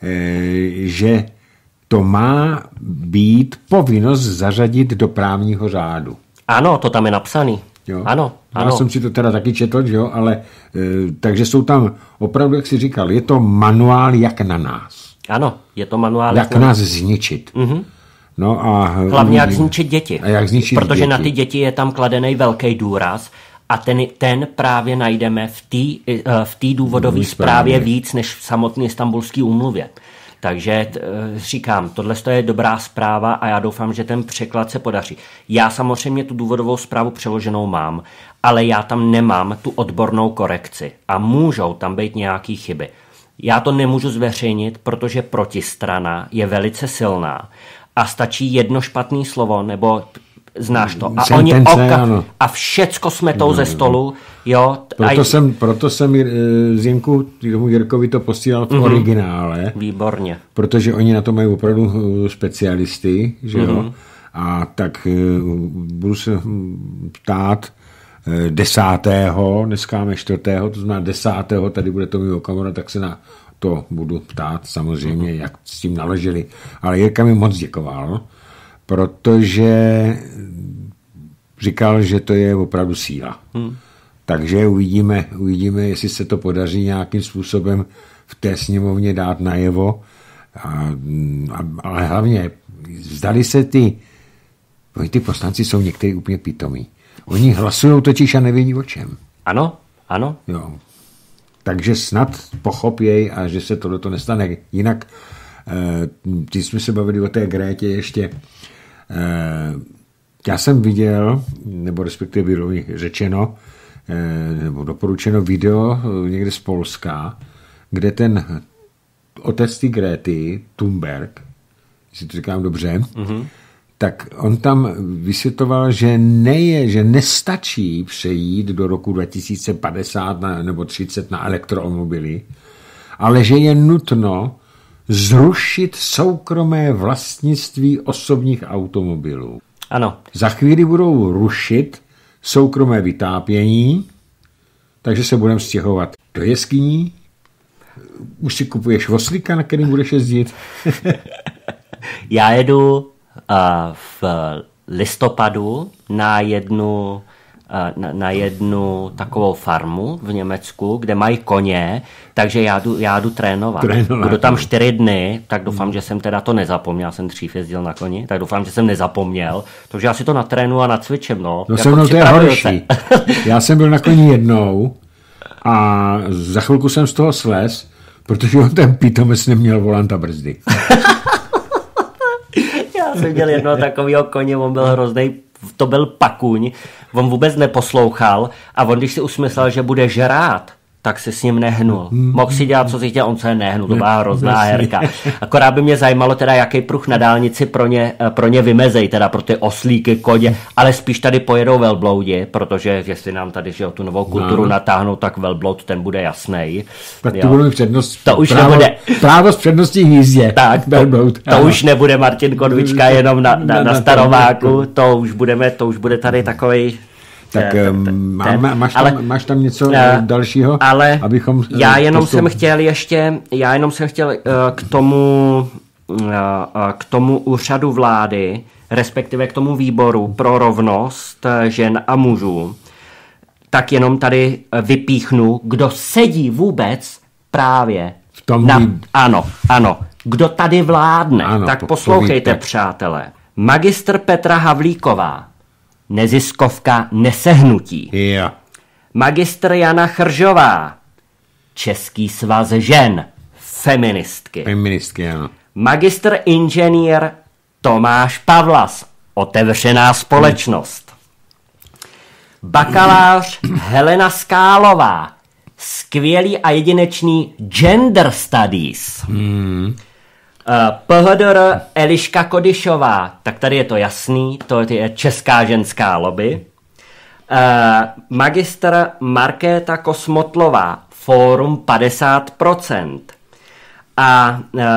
že to má být povinnost zařadit do právního řádu. Ano, to tam je napsaný. Jo. Ano. Já jsem si to teda taky četl, jo, ale takže jsou tam opravdu, jak jsi říkal, je to manuál jak na nás. Ano, je to manuál jak nás zničit. No a hlavně jak zničit děti. A jak zničit protože děti. Na ty děti je tam kladený velký důraz a ten právě najdeme v té důvodové zprávě víc než v samotné Istanbulské úmluvě. Takže říkám, tohle je dobrá zpráva a já doufám, že ten překlad se podaří. Já samozřejmě tu důvodovou zprávu přeloženou mám, ale já tam nemám tu odbornou korekci a můžou tam být nějaké chyby. Já to nemůžu zveřejnit, protože protistrana je velice silná a stačí jedno špatný slovo, nebo znáš to. A a všecko smetou ze stolu. Jo, proto jsem Zjenku, tomu Jirkovi to posílal v originále. Výborně. Protože oni na to mají opravdu specialisty, že jo. A tak budu se ptát 10. dneska máme 4. to znamená 10. tady bude Tomio Okamura, tak se na to budu ptát samozřejmě, jak s tím naložili. Ale Jirka mi moc děkoval, protože říkal, že to je opravdu síla. Takže uvidíme, jestli se to podaří nějakým způsobem v té sněmovně dát najevo. Ale hlavně, zdali se ty poslanci jsou někteří úplně pitomí. Oni hlasují totiž a nevědí o čem. Ano. Jo. Takže snad pochopěj a že se tohleto nestane. Jinak, když jsme se bavili o té Grétě ještě, já jsem viděl, nebo respektive bylo mi řečeno, nebo doporučeno video někde z Polska, kde ten otec ty Gréty, Thunberg, jestli to říkám dobře, tak on tam vysvětloval, že nestačí přejít do roku 2050 nebo 30 na elektromobily, ale že je nutno zrušit soukromé vlastnictví osobních automobilů. Ano. Za chvíli budou rušit soukromé vytápění, takže se budeme stěhovat do jeskyní. Už si kupuješ voslíka, na kterým budeš jezdit? Já jedu v listopadu na jednu takovou farmu v Německu, kde mají koně, takže já jdu trénovat. Budu tam 4 dny, tak doufám, že jsem teda to nezapomněl. Já jsem dřív jezdil na koni, tak doufám, že jsem nezapomněl. Takže já si to natrénu a nacvičím. No jako se mnou to je horší. Já jsem byl na koni jednou a za chvilku jsem z toho slez, protože on ten pitomec neměl volant a brzdy. Já jsem měl jednoho takového koně, on byl hroznej, to byl pakuň, on vůbec neposlouchal a on, když si usmyslel, že bude žrát, tak se s ním nehnul. Mohl si dělat, co si chtěl, on se nehnul, to byla hrozná herka. Akorát by mě zajímalo teda, jaký pruh na dálnici pro ně vymezej, teda pro ty oslíky, koně, ale spíš tady pojedou velbloudi, protože jestli nám tady že tu novou kulturu natáhnou, tak velbloud ten bude jasnej. Tak to bude přednost, to už nebude. Právo s předností jízdě. Tak, to už nebude Martin Konvička jenom na Staromáku, to už bude tady takovej. Tak máš tam něco dalšího? Ale abychom já jenom jsem chtěl k tomu úřadu vlády, respektive k tomu výboru pro rovnost žen a mužů, tak jenom tady vypíchnu, kdo sedí vůbec právě v tom ano, kdo tady vládne. Ano, tak poslouchejte, přátelé. Magistr Petra Havlíková, neziskovka Nesehnutí. Yeah. Magistr Jana Chržová, Český svaz žen, feministky. Ano. Magistr inženýr Tomáš Pavlas, Otevřená společnost. Bakalář Helena Skálová, skvělý a jedinečný Gender Studies. PHDR Eliška Kodyšová, tak tady je to jasný, to je Česká ženská lobby. Magistr Markéta Kosmotlová, Fórum 50%. A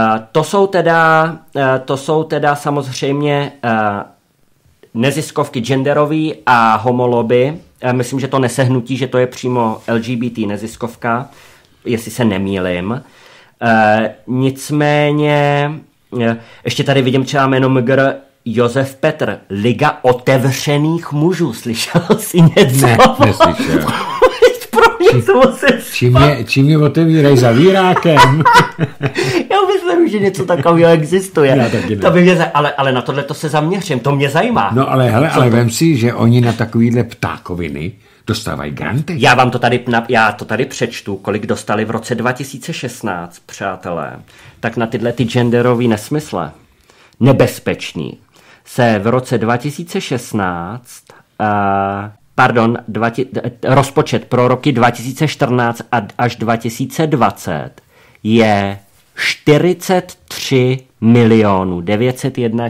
to jsou teda samozřejmě neziskovky genderový a homolobby. Myslím, že to Nesehnutí, že to je přímo LGBT neziskovka, jestli se nemýlim. Nicméně ještě tady vidím třeba jméno MGR Josef Petr, Liga otevřených mužů. Slyšel jsi něco? Ne, neslyšel. Čím mě otevírají zavírákem? Já myslím, že něco takového existuje. To by mě ale na tohle to se zaměřím, to mě zajímá. No ale vem si, že oni na takovýhle ptákoviny dostávají granty. Já to tady přečtu, kolik dostali v roce 2016, přátelé. Tak na tyhle ty genderový nesmysle, nebezpečný, se v roce 2016 rozpočet pro roky 2014 až 2020 je 43 901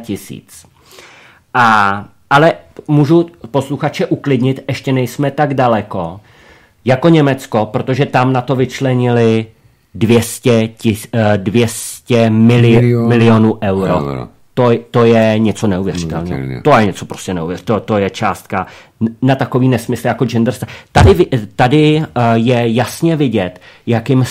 000. Ale můžu posluchače uklidnit, ještě nejsme tak daleko jako Německo, protože tam na to vyčlenili 200 milionů euro. to je něco neuvěřitelného. To je něco prostě neuvěřitelného. To je částka na takový nesmysl jako gender. Tady je jasně vidět, jak jim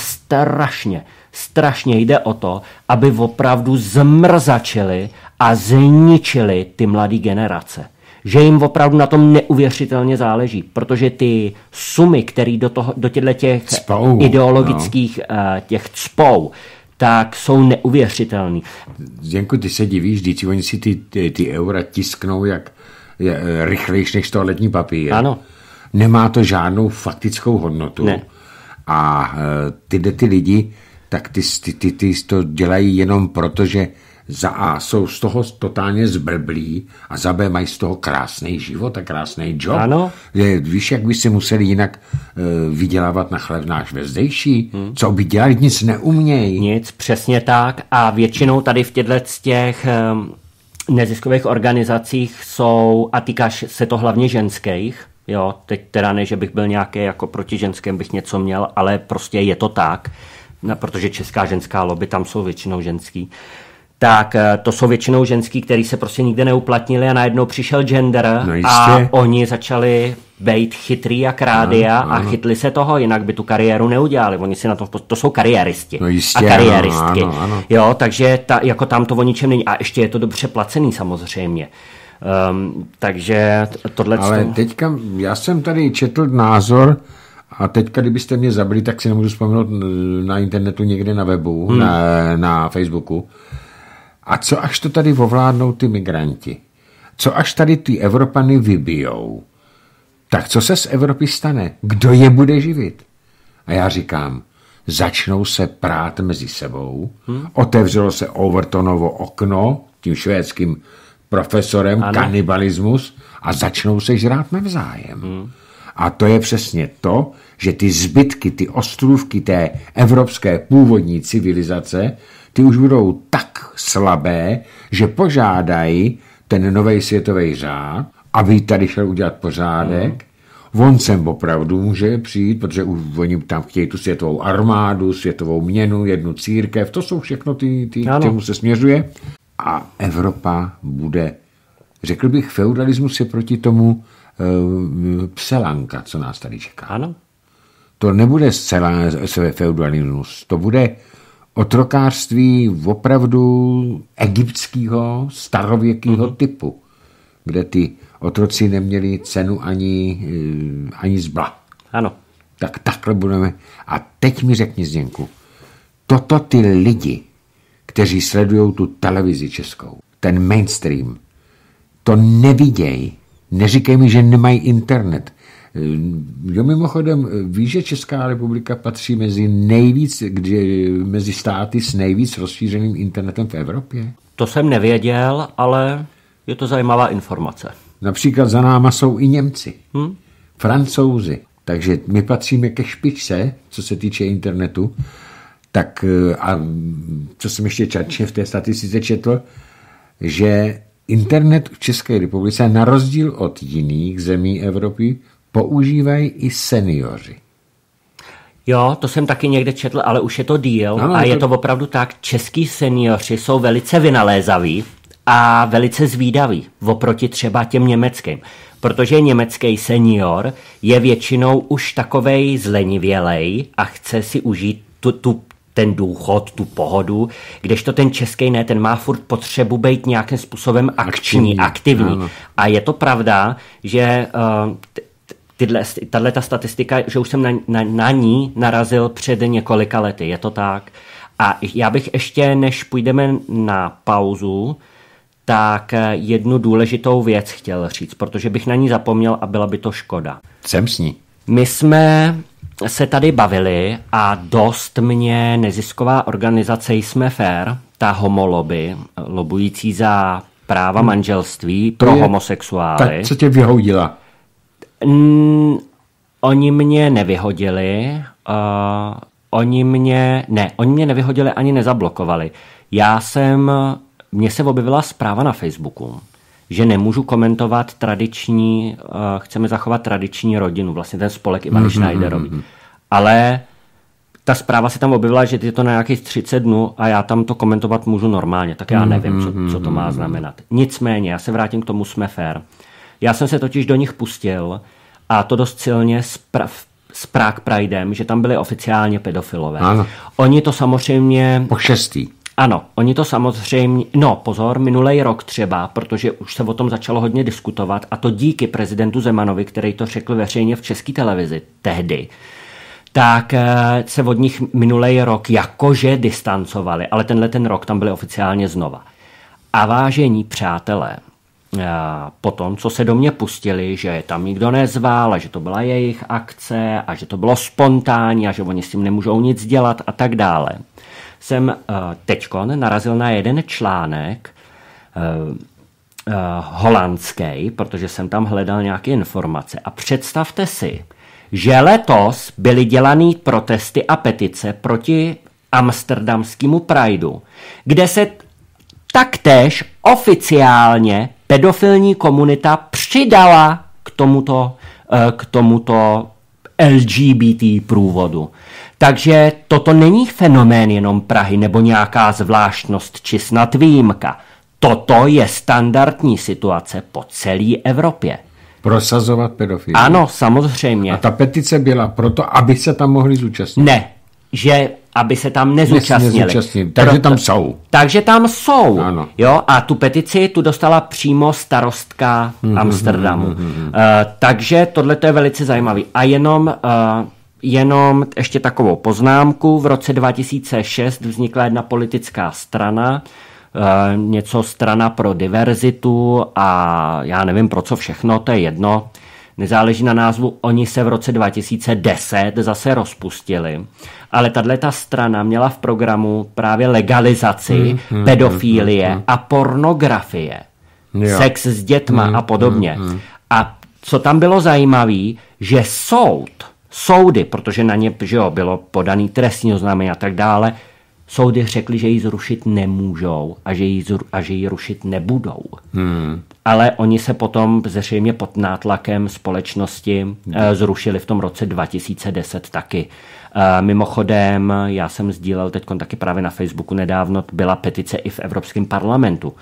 strašně jde o to, aby opravdu zmrzačili a zničili ty mladé generace. Že jim opravdu na tom neuvěřitelně záleží, protože ty sumy, které do těch ideologických těch cpou, tak jsou neuvěřitelný. Zdenku, ty se divíš, vždyť oni si ty eura tisknou jak rychlejš než toaletní papír. Ano. Nemá to žádnou faktickou hodnotu. Ne. A ty lidi, tak ty to dělají jenom proto, že za A jsou z toho totálně zblblí a za B mají z toho krásný život a krásný job. Ano. Víš, jak by si museli jinak vydělávat na chléb náš vezdejší? Co by dělali? Nic neumějí. Nic, přesně tak. A většinou tady v těch neziskových organizacích jsou, a týkáš se to hlavně ženských, jo, teď teda ne, že bych byl nějaký jako proti ženským bych něco měl, ale prostě je to tak, protože česká ženská lobby, tam jsou většinou ženský. Tak to jsou většinou ženský, který se prostě nikde neuplatnili a najednou přišel gender a oni začali být chytrý jak rádia a chytli se toho, jinak by tu kariéru neudělali. Oni si na to jsou kariéristi a kariéristky. Ano. Jo, takže jako tam to o ničem není. A ještě je to dobře placený samozřejmě. Takže tohle... Ale teďka, já jsem tady četl názor a teďka, kdybyste mě zabili, tak si nemůžu vzpomenout na internetu někde na webu, na Facebooku. A co až to tady ovládnou ty migranti? Co až tady ty Evropany vybijou? Tak co se z Evropy stane? Kdo je bude živit? A já říkám, začnou se prát mezi sebou, otevřelo se Overtonovo okno tím švédským profesorem, kanibalismus a začnou se žrát navzájem. A to je přesně to, že ty zbytky, ty ostrůvky té evropské původní civilizace, ty už budou tak slabé, že požádají ten nový světový řád, aby tady šel udělat pořádek. On sem opravdu může přijít, protože oni tam chtějí tu světovou armádu, světovou měnu, jednu církev, to jsou všechno ty čemu se směřuje. A Evropa bude, řekl bych, feudalismus je proti tomu pselanka, co nás tady čeká. Ano. To nebude zcela feudalismus, to bude otrokářství opravdu egyptského starověkého typu, kde ty otroci neměli cenu ani zbla. Ano. Tak takhle budeme. A teď mi řekni, Zdenku, toto ty lidi, kteří sledují tu televizi českou, ten mainstream, to nevidějí. Neříkej mi, že nemají internet. Jo, mimochodem, víš, že Česká republika patří mezi státy s nejvíc rozšířeným internetem v Evropě? To jsem nevěděl, ale je to zajímavá informace. Například za náma jsou i Němci, Francouzi. Takže my patříme ke špičce, co se týče internetu. Tak a co jsem ještě v té statistice četl, že internet v České republice na rozdíl od jiných zemí Evropy používají i seniori. Jo, to jsem taky někde četl, ale už je to díl a je to opravdu tak. Český seniori jsou velice vynalézaví a velice zvídaví oproti třeba těm německým. Protože německý senior je většinou už takovej zlenivělej a chce si užít ten důchod, tu pohodu, kdežto ten český ne, ten má furt potřebu být nějakým způsobem aktivní. Ano. A je to pravda, že tato statistika, že už jsem na ní narazil před několika lety, je to tak. A já bych ještě, než půjdeme na pauzu, tak jednu důležitou věc chtěl říct, protože bych na ní zapomněl a byla by to škoda. Jsem s ní. My jsme se tady bavili a dost mě nezisková organizace Jsme Fair, ta homolobby, lobující za práva manželství pro homosexuály. Tak co tě vyhodila? Oni mě nevyhodili, oni mě nevyhodili ani nezablokovali. Mně se objevila zpráva na Facebooku, že nemůžu komentovat chceme zachovat tradiční rodinu, vlastně ten spolek Ivany Schneiderovi. Ale ta zpráva se tam objevila, že je to na nějakých 30 dnů a já tam to komentovat můžu normálně, tak já nevím, co to má znamenat. Nicméně, já se vrátím k tomu, jsme fair. Já jsem se totiž do nich pustil a to dost silně s Prague Pridem, že tam byli oficiálně pedofilové. Ano. Oni to samozřejmě... Po 6. Ano, oni to samozřejmě... No, pozor, minulej rok třeba, protože už se o tom začalo hodně diskutovat a to díky prezidentu Zemanovi, který to řekl veřejně v České televizi tehdy, tak se od nich minulej rok jakože distancovali, ale ten rok tam byli oficiálně znova. A vážení přátelé, potom, co se do mě pustili, že tam nikdo nezval a že to byla jejich akce a že to bylo spontánní a že oni s tím nemůžou nic dělat a tak dále, jsem teďkon narazil na jeden článek holandský, protože jsem tam hledal nějaké informace. A představte si, že letos byly dělaný protesty a petice proti amsterdamskému Prideu, kde se taktéž oficiálně pedofilní komunita přidala k tomuto LGBT průvodu. Takže toto není fenomén jenom Prahy nebo nějaká zvláštnost či snad výjimka. Toto je standardní situace po celé Evropě. Prosazovat pedofily. Ano, samozřejmě. A ta petice byla proto, aby se tam mohli zúčastnit? Ne, že aby se tam nezúčastnili. Takže tam jsou. Takže tam jsou. Ano. Jo, a tu petici tu dostala přímo starostka Amsterdamu. Takže tohle je velice zajímavý. A jenom ještě takovou poznámku. V roce 2006 vznikla jedna politická strana, něco strana pro diverzitu a já nevím pro co všechno, to je jedno. Nezáleží na názvu, oni se v roce 2010 zase rozpustili, ale tato strana měla v programu právě legalizaci pedofilie a pornografie, sex s dětma a podobně. A co tam bylo zajímavé, že soudy, protože na ně bylo podaný trestní oznámení a tak dále, soudy řekli, že ji zrušit nemůžou a že ji rušit nebudou. Ale oni se potom zřejmě pod nátlakem společnosti zrušili v tom roce 2010 taky. Mimochodem, já jsem sdílel teď taky právě na Facebooku nedávno, byla petice i v Evropském parlamentu,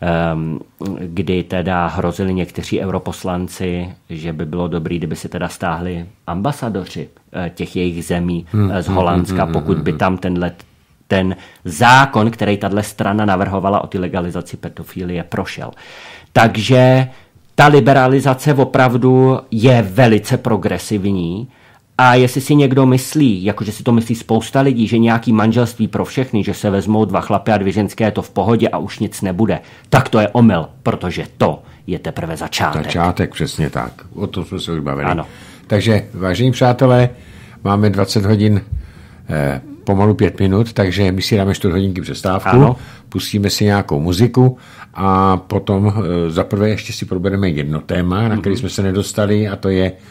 kdy teda hrozili někteří europoslanci, že by bylo dobré, kdyby se teda stáhli ambasadoři těch jejich zemí z Holandska, pokud by tam ten zákon, který tato strana navrhovala o ty legalizaci pedofilie, prošel. Takže ta liberalizace opravdu je velice progresivní a jestli si někdo myslí, jakože si to myslí spousta lidí, že nějaký manželství pro všechny, že se vezmou 2 chlapy a 2 ženské, je to v pohodě a už nic nebude, tak to je omyl, protože to je teprve začátek. Začátek, přesně tak. O tom jsme se už bavili. Ano. Takže, vážení přátelé, máme 20 hodin pomalu 5 minut, takže my si dáme 4 hodinky přestávku, ano. Pustíme si nějakou muziku a potom zaprvé ještě si probereme jedno téma, na který jsme se nedostali, a to je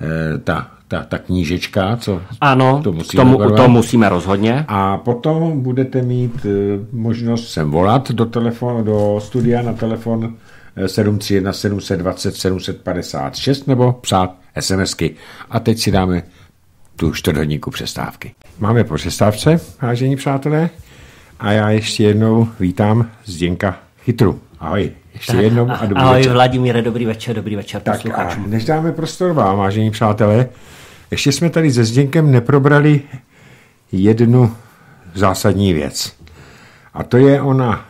ta knížečka, co ano, to musíme rozhodně. A potom budete mít možnost sem volat do studia na telefon 731 720 756 nebo psát SMSky. A teď si dáme tu 4 hodinku přestávky. Máme po přestávce, vážení přátelé, a já ještě jednou vítám Zdenka Chytru. Ahoj, ještě jednou a dobrý ahoj, večer. Ahoj Vladimíre, dobrý večer posluchačům. Než dáme prostor vám, vážení přátelé, ještě jsme tady se Zdenkem neprobrali jednu zásadní věc. A to je ona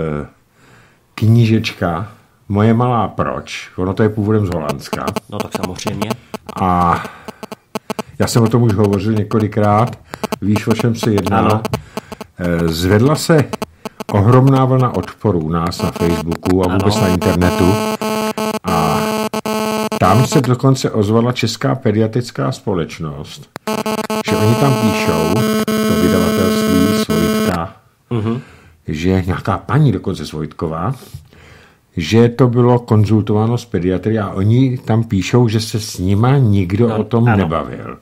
knížečka Moje malá proč. Ono to je původem z Holandska. No tak samozřejmě. A já jsem o tom už hovořil několikrát. Víš, o čem se jedná? Ano. Zvedla se ohromná vlna odporu u nás na Facebooku a vůbec na internetu. A tam se dokonce ozvala Česká pediatrická společnost, že oni tam píšou, to vydavatelství Svojitka, že nějaká paní dokonce Svojitková, že to bylo konzultováno s pediatry a oni tam píšou, že se s nima nikdo o tom nebavil.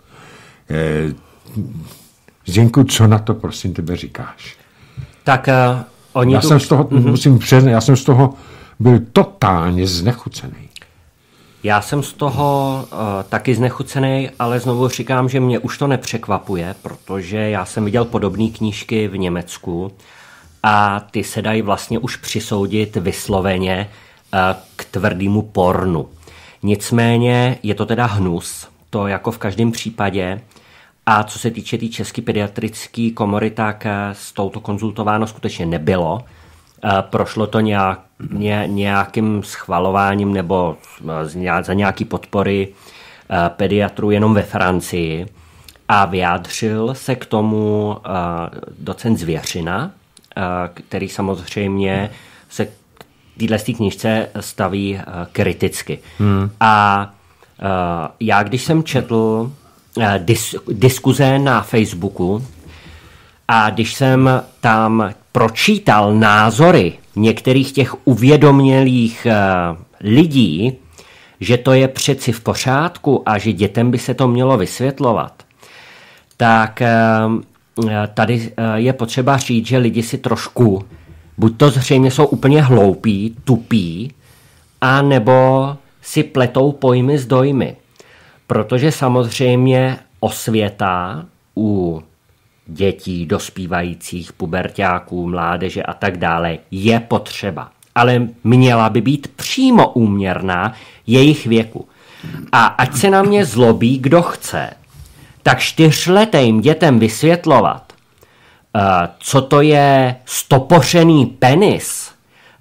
Zdenku, co na to, prosím tebe, říkáš? Tak oni já jsem z toho byl totálně znechucený. Já jsem z toho taky znechucený, ale znovu říkám, že mě už to nepřekvapuje, protože já jsem viděl podobné knížky v Německu a ty se dají vlastně už přisoudit vysloveně k tvrdému pornu. Nicméně je to teda hnus, to jako v každém případě. A co se týče té české pediatrické komory, tak s touto konzultováno skutečně nebylo. Prošlo to nějakým schvalováním nebo za nějaký podpory pediatrů jenom ve Francii a vyjádřil se k tomu docent Zvěřina, který samozřejmě se k této knížce staví kriticky. A já, když jsem četl diskuze na Facebooku a když jsem tam pročítal názory některých těch uvědomělých lidí, že to je přeci v pořádku a že dětem by se to mělo vysvětlovat, tak tady je potřeba říct, že lidi si trošku, buď to zřejmě jsou úplně hloupí, tupí, a nebo si pletou pojmy s dojmy. Protože samozřejmě osvěta u dětí, dospívajících, puberťáků, mládeže a tak dále je potřeba. Ale měla by být přímo úměrná jejich věku. A ať se na mě zlobí, kdo chce, tak 4letým dětem vysvětlovat, co to je stopořený penis,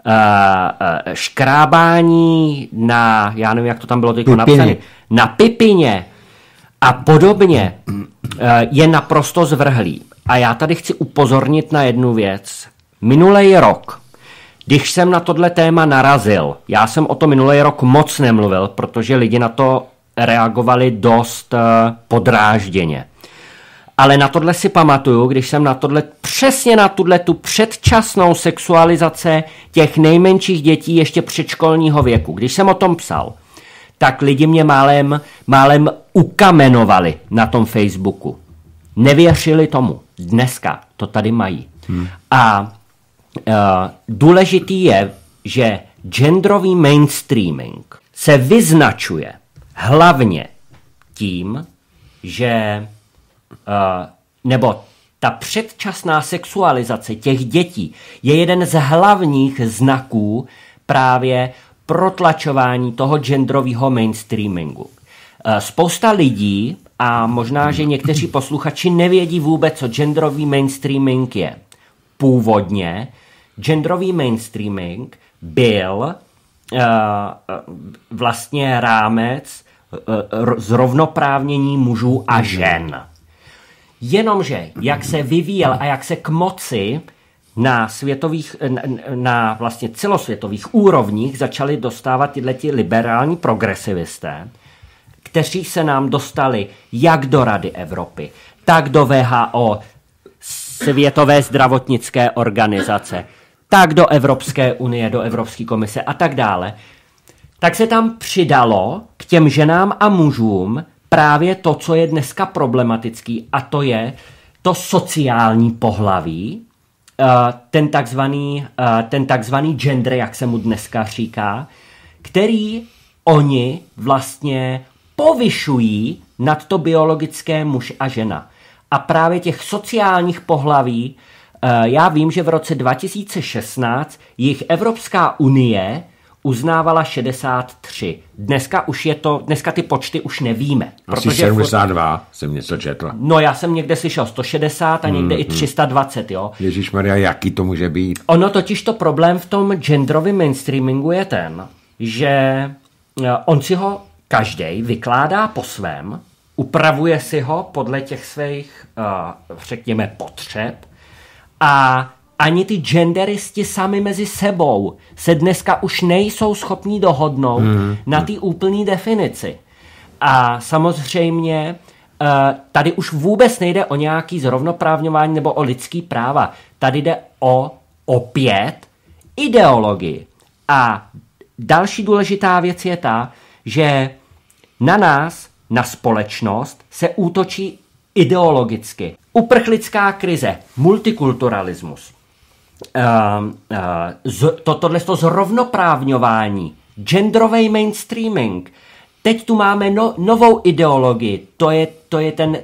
škrábání na, já nevím, jak to tam bylo teď napsané, na pipině a podobně, je naprosto zvrhlý. A já tady chci upozornit na jednu věc. Minulý rok, když jsem na tohle téma narazil, já jsem o to minulý rok moc nemluvil, protože lidi na to reagovali dost podrážděně. Ale na tohle si pamatuju, když jsem přesně na tu předčasnou sexualizaci těch nejmenších dětí ještě předškolního věku, když jsem o tom psal, tak lidi mě málem ukamenovali na tom Facebooku. Nevěřili tomu. Dneska to tady mají. A důležitý je, že genderový mainstreaming se vyznačuje hlavně tím, že nebo ta předčasná sexualizace těch dětí je jeden z hlavních znaků právě protlačování toho genderového mainstreamingu. Spousta lidí, a možná, že někteří posluchači nevědí vůbec, co genderový mainstreaming je. Původně genderový mainstreaming byl vlastně rámec zrovnoprávnění mužů a žen. Jenomže, jak se vyvíjel a jak se k moci na vlastně celosvětových úrovních začali dostávat tyhleti liberální progresivisté, kteří se nám dostali jak do Rady Evropy, tak do WHO, Světové zdravotnické organizace, tak do Evropské unie, do Evropské komise a tak dále, tak se tam přidalo k těm ženám a mužům právě to, co je dneska problematický, a to je to sociální pohlaví, ten takzvaný gender, jak se mu dneska říká, který oni vlastně povyšují nad to biologické muž a žena. A právě těch sociálních pohlaví, já vím, že v roce 2016 jich Evropská unie uznávala 63. Dneska ty počty už nevíme. Asi 72 jsem něco četl. No já jsem někde slyšel 160 a někde i 320, jo. Ježišmarja, jaký to může být? Ono totiž to problém v tom genderovém mainstreamingu je ten, že on si ho každej vykládá po svém, upravuje si ho podle těch svých, řekněme, potřeb a ani ty genderisti sami mezi sebou se dneska už nejsou schopní dohodnout na té úplné definici. A samozřejmě tady už vůbec nejde o nějaký zrovnoprávňování nebo o lidský práva. Tady jde opět ideologii. A další důležitá věc je ta, že na nás, na společnost, se útočí ideologicky. Uprchlická krize, multikulturalismus, tohle zrovnoprávňování genderový mainstreaming. Teď tu máme novou ideologii, to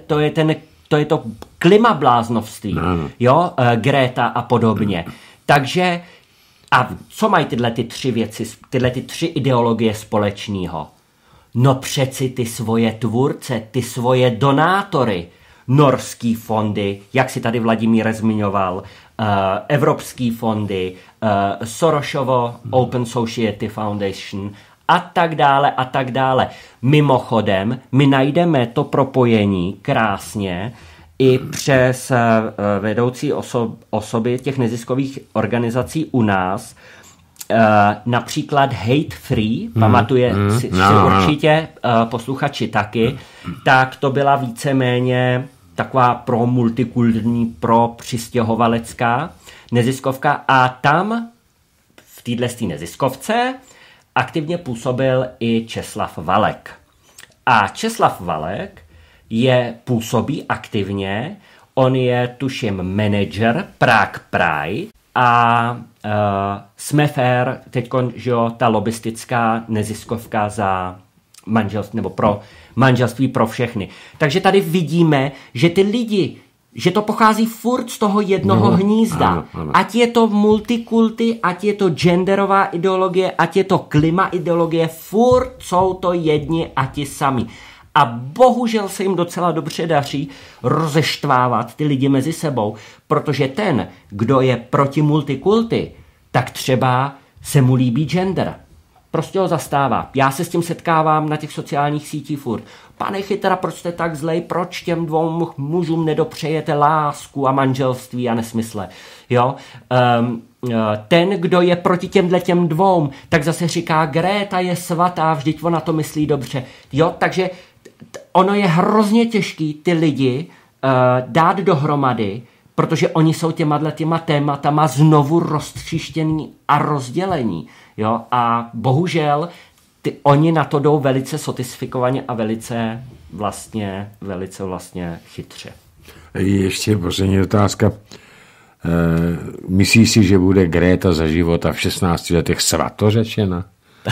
je to klimabláznovství, jo, Greta a podobně. Takže, a co mají tyhle ty 3 věci, tyhle ty 3 ideologie společného? No přeci ty svoje tvůrce, ty svoje donátory, norský fondy, jak si tady Vladimír zmiňoval, evropský fondy, Soroshovo Open Society Foundation a tak dále a tak dále. Mimochodem, my najdeme to propojení krásně i přes vedoucí osoby těch neziskových organizací u nás, například Hate Free, pamatuje si určitě posluchači taky, tak to byla víceméně taková pro multikulturní, pro přistěhovalecká neziskovka a tam v této neziskovce aktivně působil i Česlav Valek. A Česlav Valek působí aktivně, on je tuším manager Prague Pride a jsme fair, teďkon, že jo, ta lobistická neziskovka za manželství, nebo pro manželství pro všechny. Takže tady vidíme, že ty lidi, že to pochází furt z toho jednoho hnízda. Ano. Ať je to multikulty, ať je to genderová ideologie, ať je to klima ideologie, furt jsou to jedni a ti sami. A bohužel se jim docela dobře daří rozeštvávat ty lidi mezi sebou, protože ten, kdo je proti multikulty, tak třeba se mu líbí gender. Prostě ho zastává. Já se s tím setkávám na těch sociálních sítích furt. Pane Chytra, proč jste tak zlej? Proč těm 2 mužům nedopřejete lásku a manželství a nesmysle? Jo? Ten, kdo je proti těm 2, tak zase říká, Greta je svatá, vždyť ona to myslí dobře. Jo? Takže ono je hrozně těžký ty lidi dát dohromady, protože oni jsou těma tématama znovu roztříštění a rozdělení. Jo? A bohužel oni na to jdou velice sofistikovaně a velice vlastně chytře. Ještě poslední otázka. Myslíš si, že bude Greta za života v 16 letech svatořečena?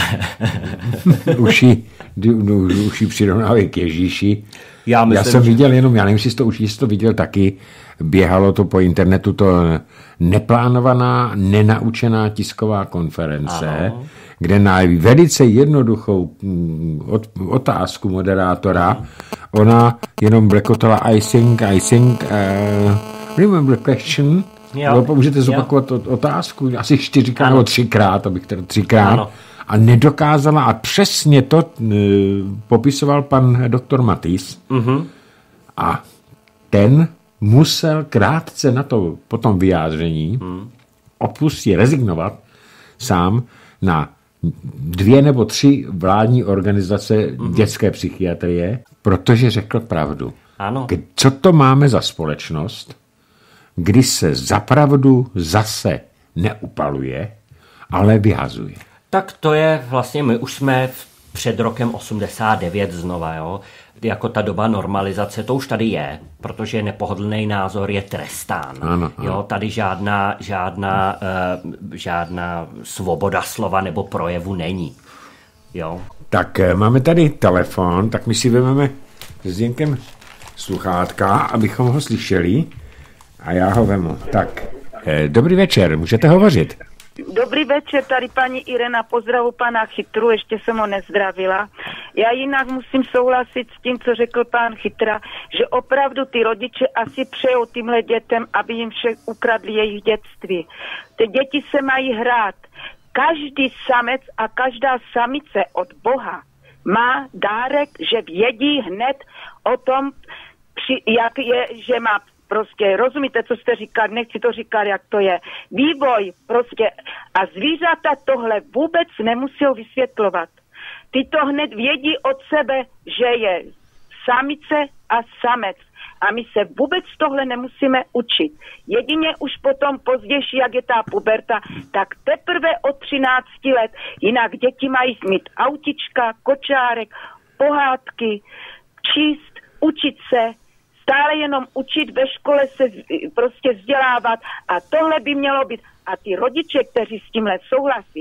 Už ji přirovnávají k Ježíši. Já jsem viděl jenom, já nevím, jestli to viděl taky, běhalo to po internetu, to neplánovaná, nenaučená tisková konference, kde na velice jednoduchou otázku moderátora ona jenom blekotala I think, remember question, můžete zopakovat otázku, asi 4krát nebo 3krát, abych teda 3krát, a nedokázala, a přesně to popisoval pan doktor Matýs, a ten musel krátce na to po tom vyjádření rezignovat sám na 2 nebo 3 vládní organizace dětské psychiatrie, protože řekl pravdu. Ano. Co to máme za společnost, kdy se za pravdu zase neupaluje, ale vyhazuje? Tak to je vlastně, my už jsme před rokem 89 znova, jo. Jako ta doba normalizace, to už tady je, protože nepohodlný názor je trestán. Ano. Jo, tady žádná svoboda slova nebo projevu není. Jo. Tak máme tady telefon, tak my si vezmeme s Zdenkem sluchátka, abychom ho slyšeli, a já ho vemu. Tak, dobrý večer, můžete hovořit. Dobrý večer, tady paní Irena, pozdravu pana Chytru, ještě jsem ho nezdravila. Já jinak musím souhlasit s tím, co řekl pán Chytra, že opravdu ty rodiče asi přejou tímhle dětem, aby jim vše ukradli jejich dětství. Ty děti se mají hrát. Každý samec a každá samice od Boha má dárek, že vědí hned o tom, jak je, že má prostě, rozumíte, co jste říkal, nechci to říkat, jak to je. Vývoj prostě a zvířata tohle vůbec nemusí vysvětlovat. Ty to hned vědí od sebe, že je samice a samec. A my se vůbec tohle nemusíme učit. Jedině už potom pozdější, jak je ta puberta, tak teprve od 13 let. Jinak děti mají mít autička, kočárek, pohádky, číst, učit se, stále jenom učit, ve škole se prostě vzdělávat a tohle by mělo být. A ty rodiče, kteří s tímhle souhlasí,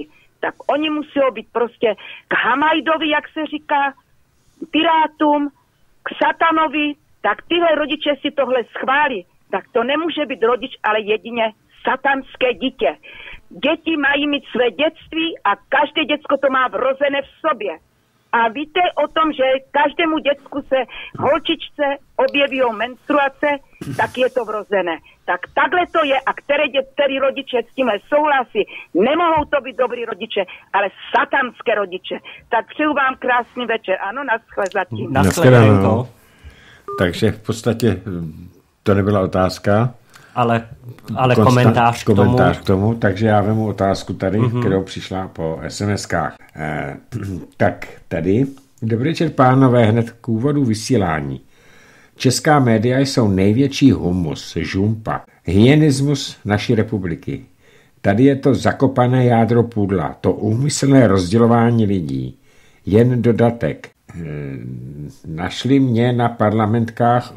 tak oni musí být prostě k Hamajdovi, jak se říká, pirátům, k satanovi, tak tyhle rodiče si tohle schválí. Tak to nemůže být rodič, ale jedině satanské dítě. Děti mají mít své dětství a každé děcko to má vrozené v sobě. A víte o tom, že každému děcku se holčičce objeví menstruace, tak je to vrozené. Tak takhle to je a který rodiče s tímhle souhlasí, nemohou to být dobrý rodiče, ale satanské rodiče. Tak přeju vám krásný večer. Ano, naschle zatím. Naschledanou. Takže v podstatě to nebyla otázka. Ale komentář k tomu. Takže já vemu otázku tady, kterou přišla po SMS-kách. Tak tady. Dobrý večer, pánové, hned k úvodu vysílání. Česká média jsou největší humus, žumpa, hyenismus naší republiky. Tady je to zakopané jádro pudla, to úmyslné rozdělování lidí. Jen dodatek. Našli mě na parlamentkách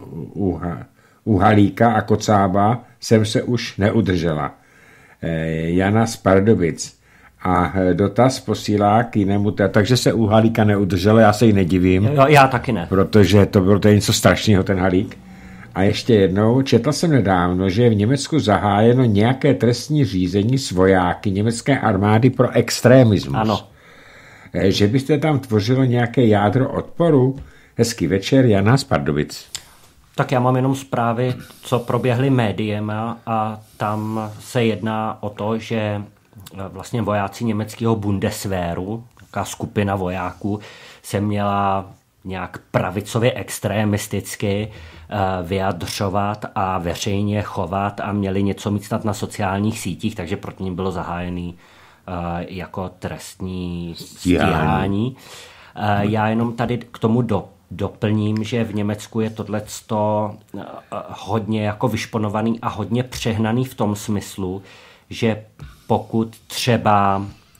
u Halíka a Kocába, jsem se už neudržela. Jana z Pardubic. A dotaz posílá k jinému, takže se u Halíka neudržela, já se jí nedivím. Já taky ne. Protože to bylo něco strašného, ten Halík. A ještě jednou, četl jsem nedávno, že je v Německu zahájeno nějaké trestní řízení s vojáky německé armády pro extremismus. Ano. Že byste tam tvořilo nějaké jádro odporu? Hezký večer, Jana z Pardubic. Tak já mám jenom zprávy, co proběhly médiem a tam se jedná o to, že vlastně vojáci německého Bundeswehru, taková skupina vojáků, se měla nějak pravicově extremisticky vyjadřovat a veřejně chovat a měli něco mít snad na sociálních sítích, takže proti nim bylo zahájený jako trestní stíhání. Já jenom tady k tomu doplním, že v Německu je tohleto hodně jako vyšponovaný a hodně přehnaný v tom smyslu, že pokud třeba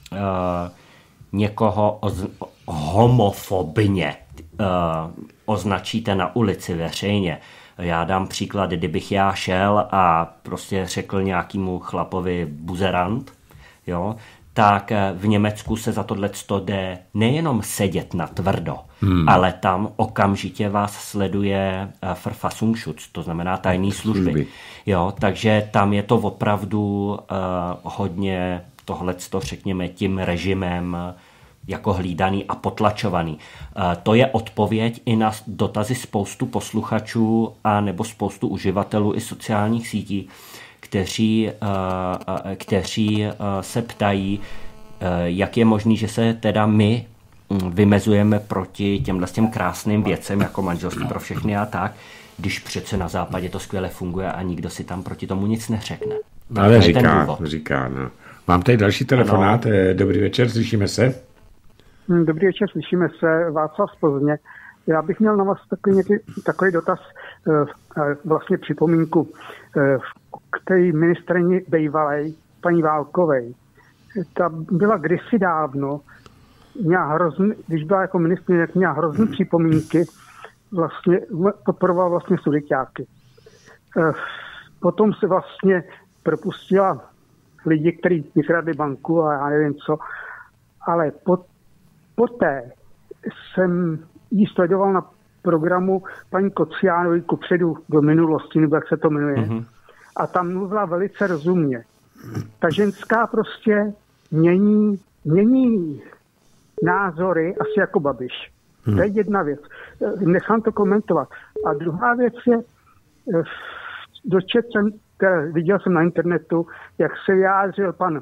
někoho homofobně označíte na ulici veřejně, já dám příklad, kdybych já šel a prostě řekl nějakému chlapovi buzerant, jo, tak v Německu se za tohleto jde nejenom sedět na tvrdo, ale tam okamžitě vás sleduje Verfassungsschutz, to znamená tajné služby. Jo, takže tam je to opravdu hodně tohleto, řekněme, tím režimem jako hlídaný a potlačovaný. To je odpověď i na dotazy spoustu posluchačů a nebo spoustu uživatelů i sociálních sítí, kteří se ptají, jak je možný, že se teda my vymezujeme proti těm krásným věcem, jako manželství pro všechny a tak, když přece na západě to skvěle funguje a nikdo si tam proti tomu nic neřekne. Ale říká, no. Mám tady další telefonát. Ano. Dobrý večer, slyšíme se? Dobrý večer, slyšíme se. Václav z Plzně. Já bych měl na vás takový dotaz, vlastně připomínku k té ministryni bývalej, paní Válkovej. Ta byla kdysi dávno, když byla jako ministryně, tak měla hrozný připomínky, vlastně podporovala vlastně sudeťáky. Potom se vlastně propustila lidi, kteří vykradli banku a já nevím co, ale poté jsem ji sledoval na programu paní Kociánový kupředu do minulosti, nebo jak se to jmenuje. Mm-hmm. A tam mluvila velice rozumně. Ta ženská prostě mění názory asi jako Babiš. To je jedna věc. Nechám to komentovat. A druhá věc je, viděl jsem na internetu, jak se vyjádřil pan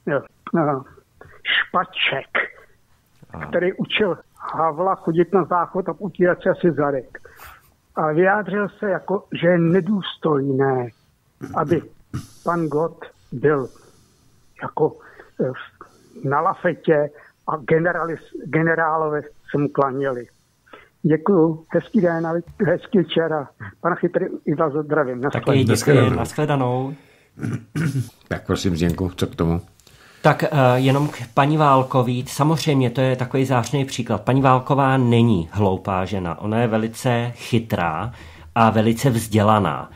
Špaček, který učil Havla chodit na záchod a utírat se asi zadek. A vyjádřil se jako, že je nedůstojné, aby pan Gott byl jako na lafetě a generálové se mu klaněli. Děkuju, hezký den, hezký večer a pana Chytrý i vás zdravím. Taky děkuji, nashledanou. Tak prosím, Zdenku, co k tomu? Tak jenom k paní Válkový, samozřejmě to je takový zářný příklad. Paní Válková není hloupá žena, ona je velice chytrá a velice vzdělaná.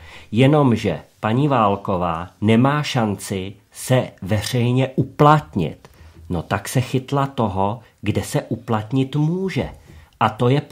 Jenomže paní Válková nemá šanci se veřejně uplatnit no tak se chytla toho, kde se uplatnit může. A to je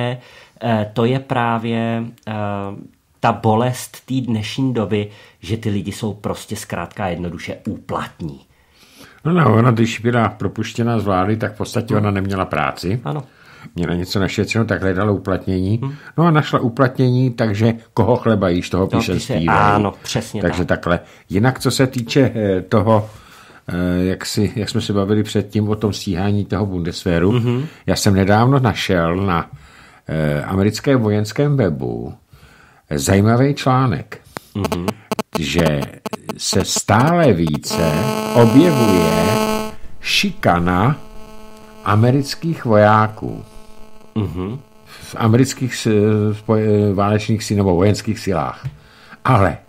právě ta bolest té dnešní doby, že ty lidi jsou prostě zkrátka jednoduše úplatní. No, ona když byla propuštěna z vlády, tak v podstatě ona neměla práci. Ano. Měla něco našetřeno, tak hledala uplatnění. No a našla uplatnění, takže koho chleba jíš, toho píše zpívají. Ano, přesně takže tak. Takhle. Jinak, co se týče toho, jak jsme se bavili předtím o tom stíhání toho Bundeswehru, já jsem nedávno našel na americkém vojenském webu zajímavý článek, že se stále více objevuje šikana amerických vojáků v amerických válečných silách nebo vojenských silách. Ale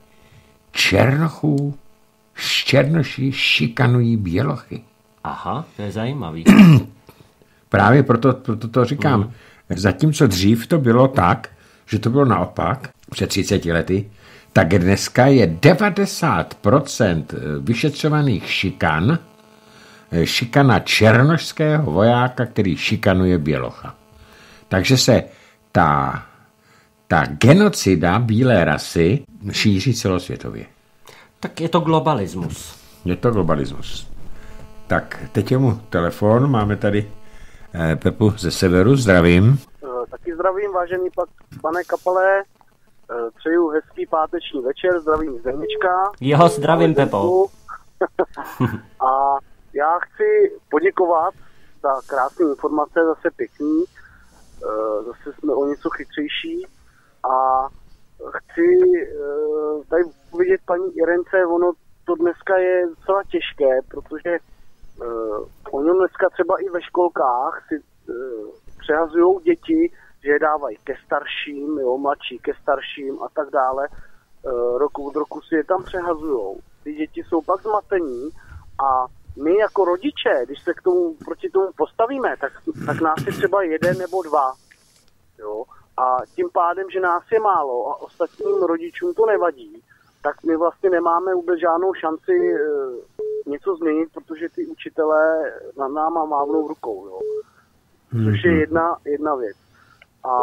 černoši šikanují bělochy. Aha, to je zajímavý. Právě proto to říkám. Zatímco dřív to bylo tak, že to bylo naopak, před 30 lety, tak dneska je 90% vyšetřovaných šikana černošského vojáka, který šikanuje bělocha. Takže se ta genocida bílé rasy šíří celosvětově. Tak je to globalismus. Je to globalismus. Tak, teď je mu telefon, máme tady Pepu ze severu, zdravím. Taky zdravím, vážený pane Kapale, přeju hezký páteční večer, zdravím Zenička. Jo, zdravím, Pepo. A já chci poděkovat za krásné informace, zase pěkný, zase jsme o něco chytřejší a chci tady vidět paní Irence, ono to dneska je docela těžké, protože oni dneska třeba i ve školkách si přehazujou děti, že je dávají ke starším, jo, mladší ke starším a tak dále. Roku od roku si je tam přehazujou. Ty děti jsou pak zmatení a my jako rodiče, když se proti tomu postavíme, tak nás je třeba 1 nebo 2. Jo? A tím pádem, že nás je málo a ostatním rodičům to nevadí, tak my vlastně nemáme vůbec žádnou šanci něco změnit, protože ty učitelé na náma mávnou rukou. Jo? Což je jedna věc. A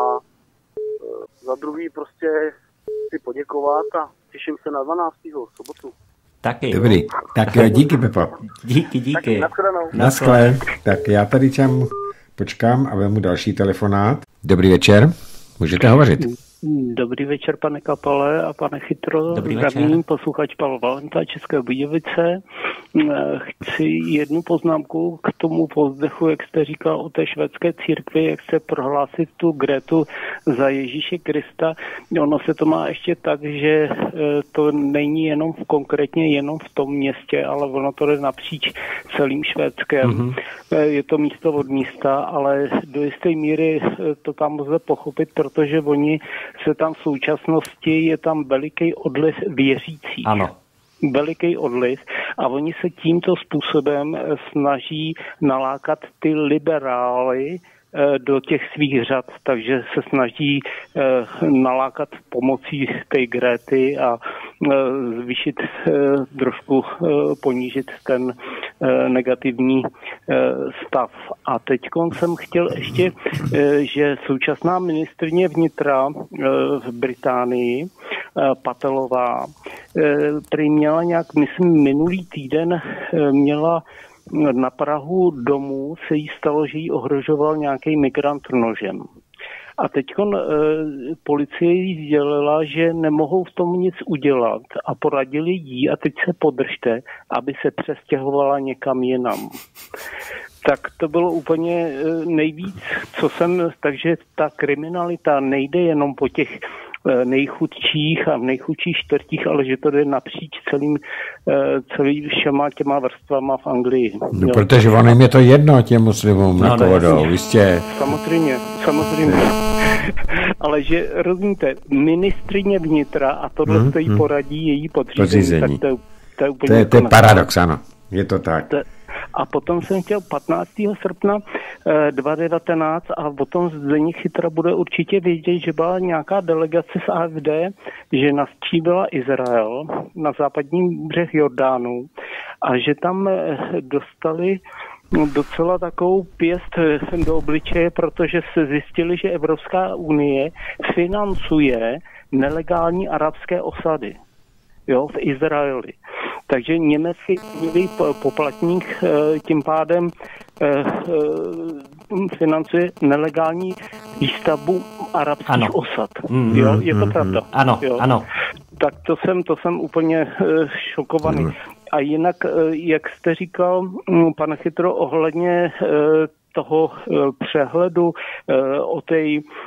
za druhý prostě chci poděkovat a těším se na 12. sobotu. Taky. Dobrý. Tak jo, díky, Pepo. Díky. Naschle. Tak já tady počkám a vemu další telefonát. Dobrý večer. Můžete hovořit. Dobrý večer, pane Kapale a pane Chytro. Zdravím, posluchač Pavel Valenta, České Budějovice. Chci jednu poznámku k tomu povzdechu, jak jste říkal o té švédské církvi, jak se prohlásit tu Gretu za Ježíše Krista. Ono se to má ještě tak, že to není konkrétně jenom v tom městě, ale ono to jde napříč celým Švédskem. Je to místo od místa, ale do jisté míry to tam lze pochopit, protože oni se tam v současnosti, je tam veliký odliv věřících. Ano. Veliký odliv a oni se tímto způsobem snaží nalákat ty liberály do těch svých řad, takže se snaží nalákat pomocí té Grety a zvýšit trošku ponížit ten negativní stav. A teďkon jsem chtěl ještě, že současná ministryně vnitra v Británii, Patelová, prý měla nějak, myslím, minulý týden měla na prahu domu, se jí stalo, že jí ohrožoval nějaký migrant nožem. A teďkon policie jí sdělila, že nemohou v tom nic udělat a poradili jí, a teď se podržte, aby se přestěhovala někam jinam. Tak to bylo úplně nejvíc, takže ta kriminalita nejde jenom po těch nejchudších a v nejchudších čtvrtích, ale že to jde napříč celý všema těma vrstvama v Anglii. No, protože ono je to jedno těm muslimům na kovodou, jistě. Samozřejmě. Ale že, rozumíte, ministryně vnitra a tohle stojí poradí její podřízení. Tak to je úplně... To je paradox, ano. Je to tak. A potom jsem chtěl 15. srpna 2019 a potom Zdeněk Chytra bude určitě vědět, že byla nějaká delegace z AfD, že navštívila Izrael na západním břeh Jordánu a že tam dostali docela takovou pěst do obličeje, protože se zjistili, že Evropská unie financuje nelegální arabské osady, jo, v Izraeli. Takže německý poplatník tím pádem financuje nelegální výstavbu arabských osad. Jo, je to pravda. Ano, jo. Ano. Tak to jsem úplně šokovaný. A jinak, jak jste říkal, pane Chytro, ohledně toho přehledu o té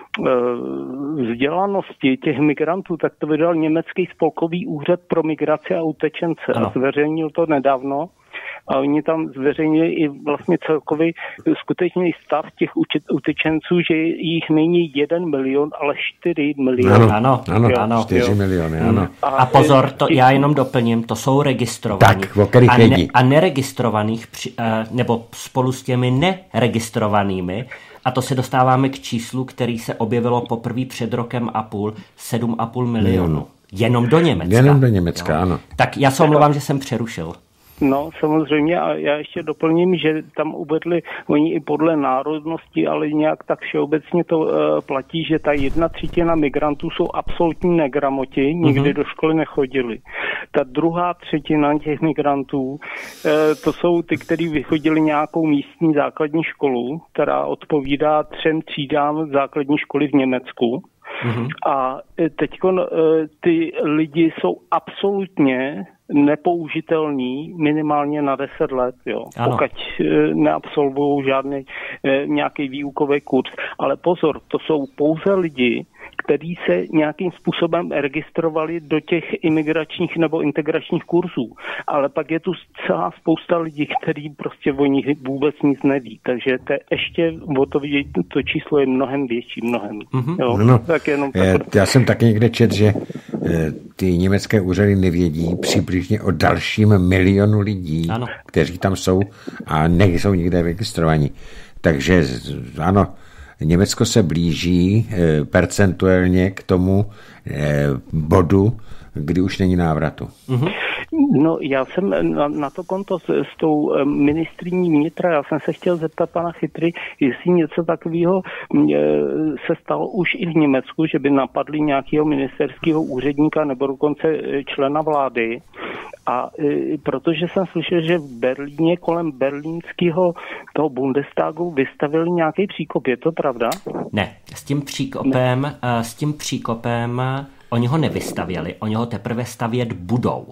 vzdělanosti těch migrantů, tak to vydal Německý spolkový úřad pro migraci a utečence a zveřejnil to nedávno. A oni tam zveřejnili i vlastně celkový skutečný stav těch utečenců, že jich není 1 milion, ale 4 miliony. Ano, 4 miliony, ano. A pozor, to já jenom doplním, to jsou registrovaní. Tak, o kterých vědí. A neregistrovaných, nebo spolu s těmi neregistrovanými, a to se dostáváme k číslu, který se objevilo poprvé před rokem a půl, 7,5 milionu. Jenom do Německa. Jenom do Německa, jo. Ano. Tak já se omlouvám, že jsem přerušil. No, samozřejmě, a já ještě doplním, že tam uvedli oni i podle národnosti, ale nějak tak všeobecně to platí, že ta 1/3 migrantů jsou absolutní negramoti, nikdy do školy nechodili. Ta 2/3 těch migrantů, to jsou ty, kteří vychodili nějakou místní základní školu, která odpovídá 3 třídám základní školy v Německu. A teďko ty lidi jsou absolutně nepoužitelný minimálně na 10 let, jo. Pokud neabsolvují žádný nějaký výukový kurz. Ale pozor, to jsou pouze lidi, kteří se nějakým způsobem registrovali do těch imigračních nebo integračních kurzů. Ale pak je tu celá spousta lidí, kteří prostě o nich vůbec nic neví. Takže to je ještě o to číslo je mnohem větší, mnohem. Jo. No, tak jenom já jsem taky někde četl, že ty německé úřady nevědí přibližně o dalším milionu lidí, kteří tam jsou a nejsou nikde registrovaní. Takže ano, Německo se blíží percentuálně k tomu bodu, kdy už není návratu. No, já jsem na to konto s tou ministryní vnitra, já jsem se chtěl zeptat pana Chytry, jestli něco takového se stalo už i v Německu, že by napadli nějakého ministerského úředníka nebo dokonce člena vlády. A protože jsem slyšel, že v Berlíně kolem berlínského toho Bundestagu vystavili nějaký příkop, je to pravda? Ne, s tím příkopem oni ho nevystavěli, oni ho teprve stavět budou.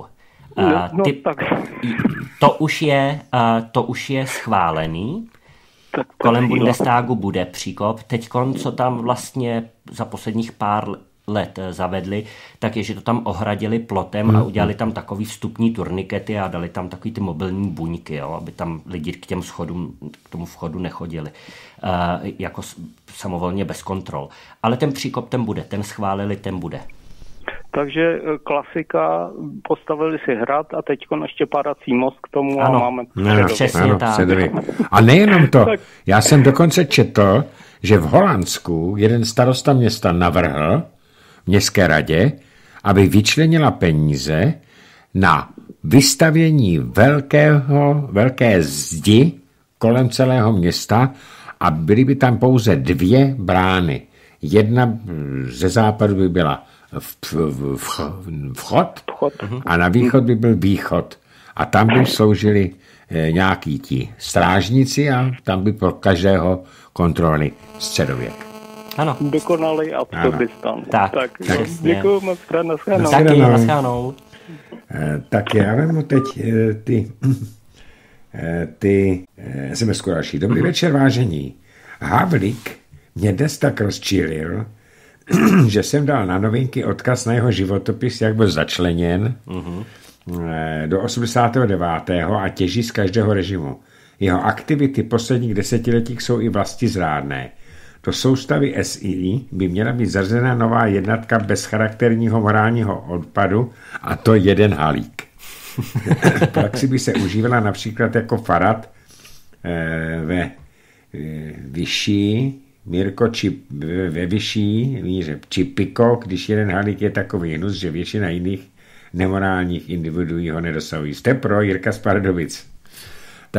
To už je schválený. Kolem Bundestagu bude příkop. Teďkon, co tam vlastně za posledních pár let zavedli, tak je, že to tam ohradili plotem a udělali tam takový vstupní turnikety a dali tam takový ty mobilní buňky, jo, aby tam lidi k tomu vchodu nechodili. Jako samovolně bez kontrol. Ale ten příkop ten schválili, ten bude. Takže klasika, postavili si hrad a teď ještě padací most k tomu a máme přesně tak. A nejenom to, já jsem dokonce četl, že v Holandsku jeden starosta města navrhl městské radě, aby vyčlenila peníze na vystavění velké zdi kolem celého města a byly by tam pouze 2 brány. Jedna ze západu by byla vchod a na východ by byl východ. A tam by sloužili nějaký ti strážníci a tam by pro každého kontrolní středověk. Ano. Dokonalý Absurdistán. Tak děkuji moc krát, naschledanou. Tak já vemu teď ty SMS-ku další. Dobrý večer, vážení. Havlík mě dnes tak rozčílil, že jsem dal na novinky odkaz na jeho životopis, jak byl začleněn do 89. a těží z každého režimu. Jeho aktivity posledních desetiletích jsou i vlastizrádné. Do soustavy SII by měla být zařazena nová jednotka bezcharakterního morálního odpadu, a to jeden halík. V praxi by se užívala například jako Farad ve vyšší, Mirko ve vyšší míře Čipiko, když jeden halík je takový hnus, že většina jiných nemorálních individuí ho nedosahují. Jste pro Jirka z Pardubic. Tak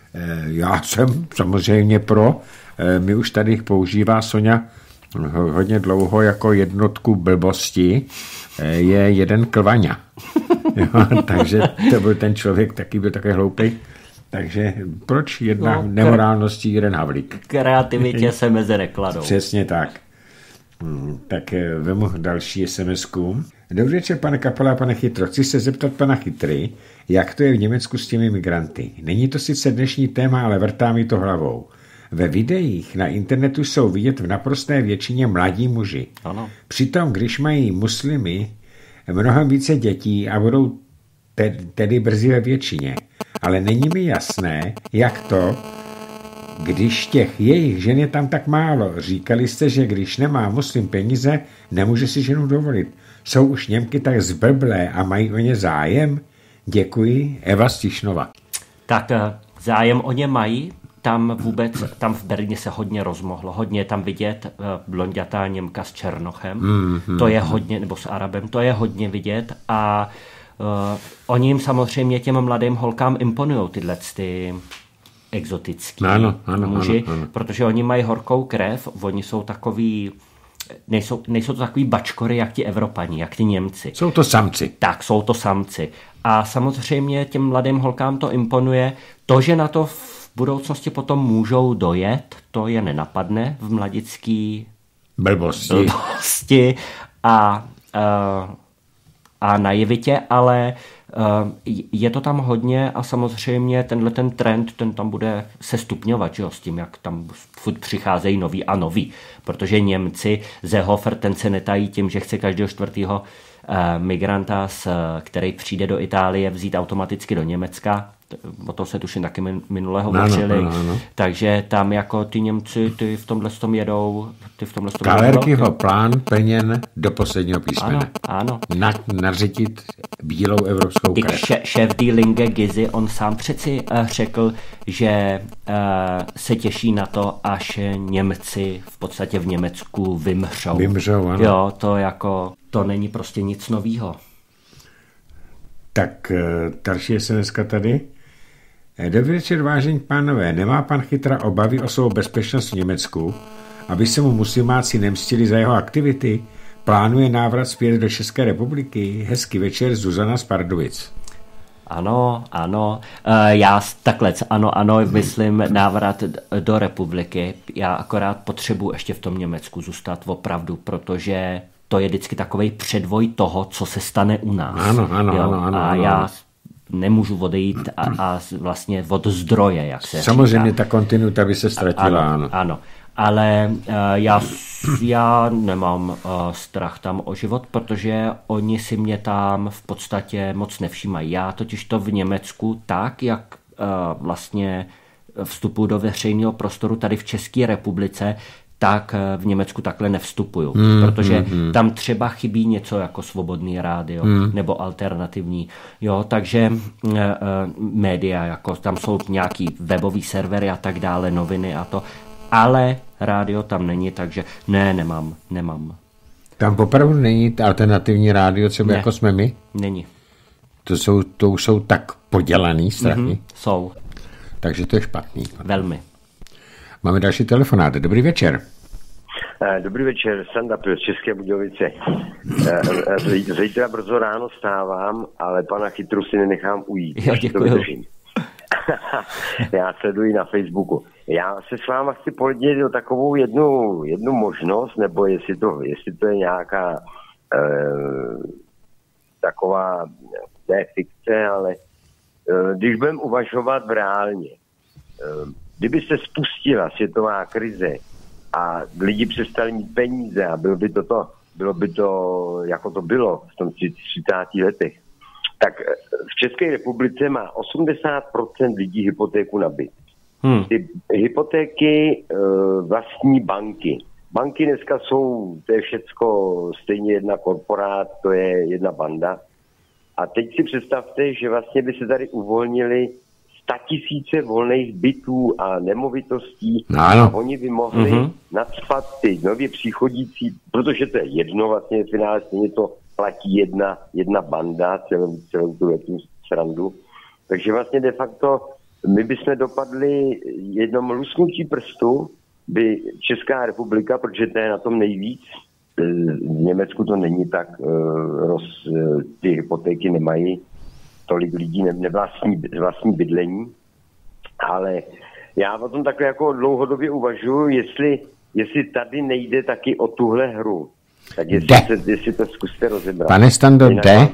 Já jsem samozřejmě pro. My už tady používá Soňa hodně dlouho jako jednotku blbosti. Je jeden Klvaňa. Jo, takže to byl ten člověk, taky byl takový hloupý. Takže proč jedna nemorálností, jeden Havlík? Kreativitě se meze nekladou. Přesně tak. Tak vemu další SMS-ku. Dobrý večer, pane Kapela, pane Chytro. Chci se zeptat pana Chytry, jak to je v Německu s těmi migranty. Není to sice dnešní téma, ale vrtá mi to hlavou. Ve videích na internetu jsou vidět v naprosté většině mladí muži. Ano. Přitom, když mají muslimy mnohem více dětí a budou tedy brzy ve většině. Ale není mi jasné, jak to, když těch jejich žen je tam tak málo. Říkali jste, že když nemá muslim peníze, nemůže si ženu dovolit. Jsou už Němky tak zblblé a mají o ně zájem? Děkuji, Eva Stišnova. Tak zájem o ně mají. Tam v Berlíně se hodně rozmohlo. Hodně je tam vidět blondětá Němka s černochem. To je hodně, nebo s Arabem, to je hodně vidět a oni jim samozřejmě těm mladým holkám imponujou tyhle ty exotický muži, ano. Protože oni mají horkou krev, oni jsou takový, nejsou to takový bačkory, jak ti Evropani, jak ti Němci. Jsou to samci. Tak, jsou to samci. A samozřejmě těm mladým holkám to imponuje. To, že na to v budoucnosti potom můžou dojet, to je nenapadne v mladický blbosti a naivitě, ale je to tam hodně a samozřejmě tenhle ten trend, ten tam bude se stupňovat, že jo, s tím, jak tam furt přicházejí noví a noví, protože Němci, Seehofer, ten se netají tím, že chce každého čtvrtého migranta, který přijde do Itálie, vzít automaticky do Německa. O to se tuším taky minule hovořili. No. Takže tam jako ty Němci, ty v tomhle tom jedou. Kalerkyho plán plněn do posledního písmene. Ano. Nařitit bílou evropskou krev. Šéf Die Linke Gysi, on sám přeci řekl, že se těší na to, až Němci v podstatě v Německu vymřou. Ano. Jo, to není prostě nic novýho. Tak další SMS-ka tady. Dobrý večer, vážení pánové. Nemá pan Chytra obavy o svou bezpečnost v Německu, aby se mu muslimáci nemstili za jeho aktivity? Plánuje návrat zpět do České republiky? Hezký večer, Zuzana z Pardubic. Ano. Já takhle, ano, myslím návrat do republiky. Já akorát potřebuji ještě v tom Německu zůstat opravdu, protože to je vždycky takovej předvoj toho, co se stane u nás. Ano. Já nemůžu odejít a vlastně od zdroje, jak se samozřejmě říká. Ta kontinuita by se ztratila. Ano. Ale já nemám strach tam o život, protože oni si mě tam v podstatě moc nevšímají. Já totiž to v Německu tak, jak vlastně vstupuji do veřejného prostoru tady v České republice, tak v Německu takhle nevstupuju, protože tam třeba chybí něco jako Svobodný rádio nebo alternativní. Jo, takže média, jako tam jsou nějaký webový servery a tak dále, noviny a to, ale rádio tam není, takže nemám. Tam opravdu není alternativní rádio, třeba jako jsme my? Není. To už jsou tak podělaný strachy? Jsou. Takže to je špatný. Velmi. Máme další telefonát. Dobrý večer. Dobrý večer, Sanda z České Budějovice. Zítra brzo ráno stávám, ale pana Chytru si nenechám ujít. Jo, děkuju. Já sleduji na Facebooku. Já se s váma chci podělit o takovou jednu možnost, nebo jestli to je nějaká taková ne fikce, ale když budeme uvažovat v reálně, kdyby se spustila světová krize a lidi přestali mít peníze a bylo by to, jako to bylo v tom 30. letech, tak v České republice má 80% lidí hypotéku na byt. Ty hypotéky vlastní banky. Banky dneska to je všecko stejně jedna korporát, to je jedna banda. A teď si představte, že vlastně by se tady uvolnili 100 000 volných bytů a nemovitostí. A oni by mohli nacpat ty nově příchodící, protože to je jedno vlastně v finále stejně to platí jedna banda celou tu srandu. Takže vlastně de facto my bychom dopadli jednom lusknutí prstu, by Česká republika, protože to je na tom nejvíc, v Německu to není tak, ty hypotéky nemají, tolik lidí vlastní bydlení, ale já o tom takhle jako dlouhodobě uvažuji, jestli tady nejde taky o tuhle hru. Tak jestli to zkuste rozebrat. Pane Stando, jde?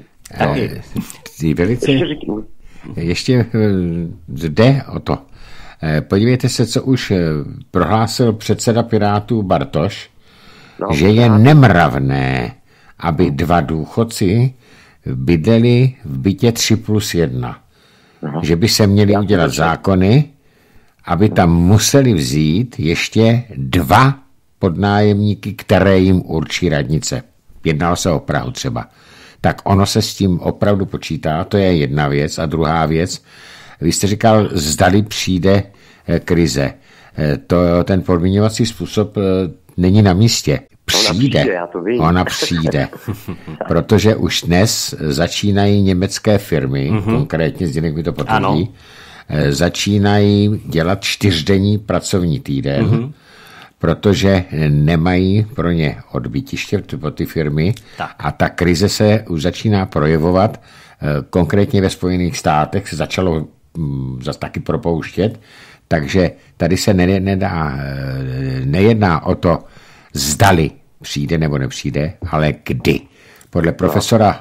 Ještě jde o to. Podívejte se, co už prohlásil předseda Pirátů Bartoš, že je nemravné, aby 2 důchodci bydleli v bytě 3+1. Že by se měly udělat zákony, aby tam museli vzít ještě 2 podnájemníky, které jim určí radnice. Jednalo se o Prahu třeba. Tak ono se s tím opravdu počítá, to je jedna věc. A druhá věc, vy jste říkal, zdali přijde krize. Ten podmíňovací způsob není na místě. Ona přijde. Protože už dnes začínají německé firmy, konkrétně Zdeněk mi to potvrdí, začínají dělat 4denní pracovní týden, protože nemají pro ně odbytiště pro ty firmy a ta krize se už začíná projevovat. Konkrétně ve Spojených státech se začalo zase taky propouštět, takže tady se nejedná o to, zdali přijde nebo nepřijde, ale kdy. Podle profesora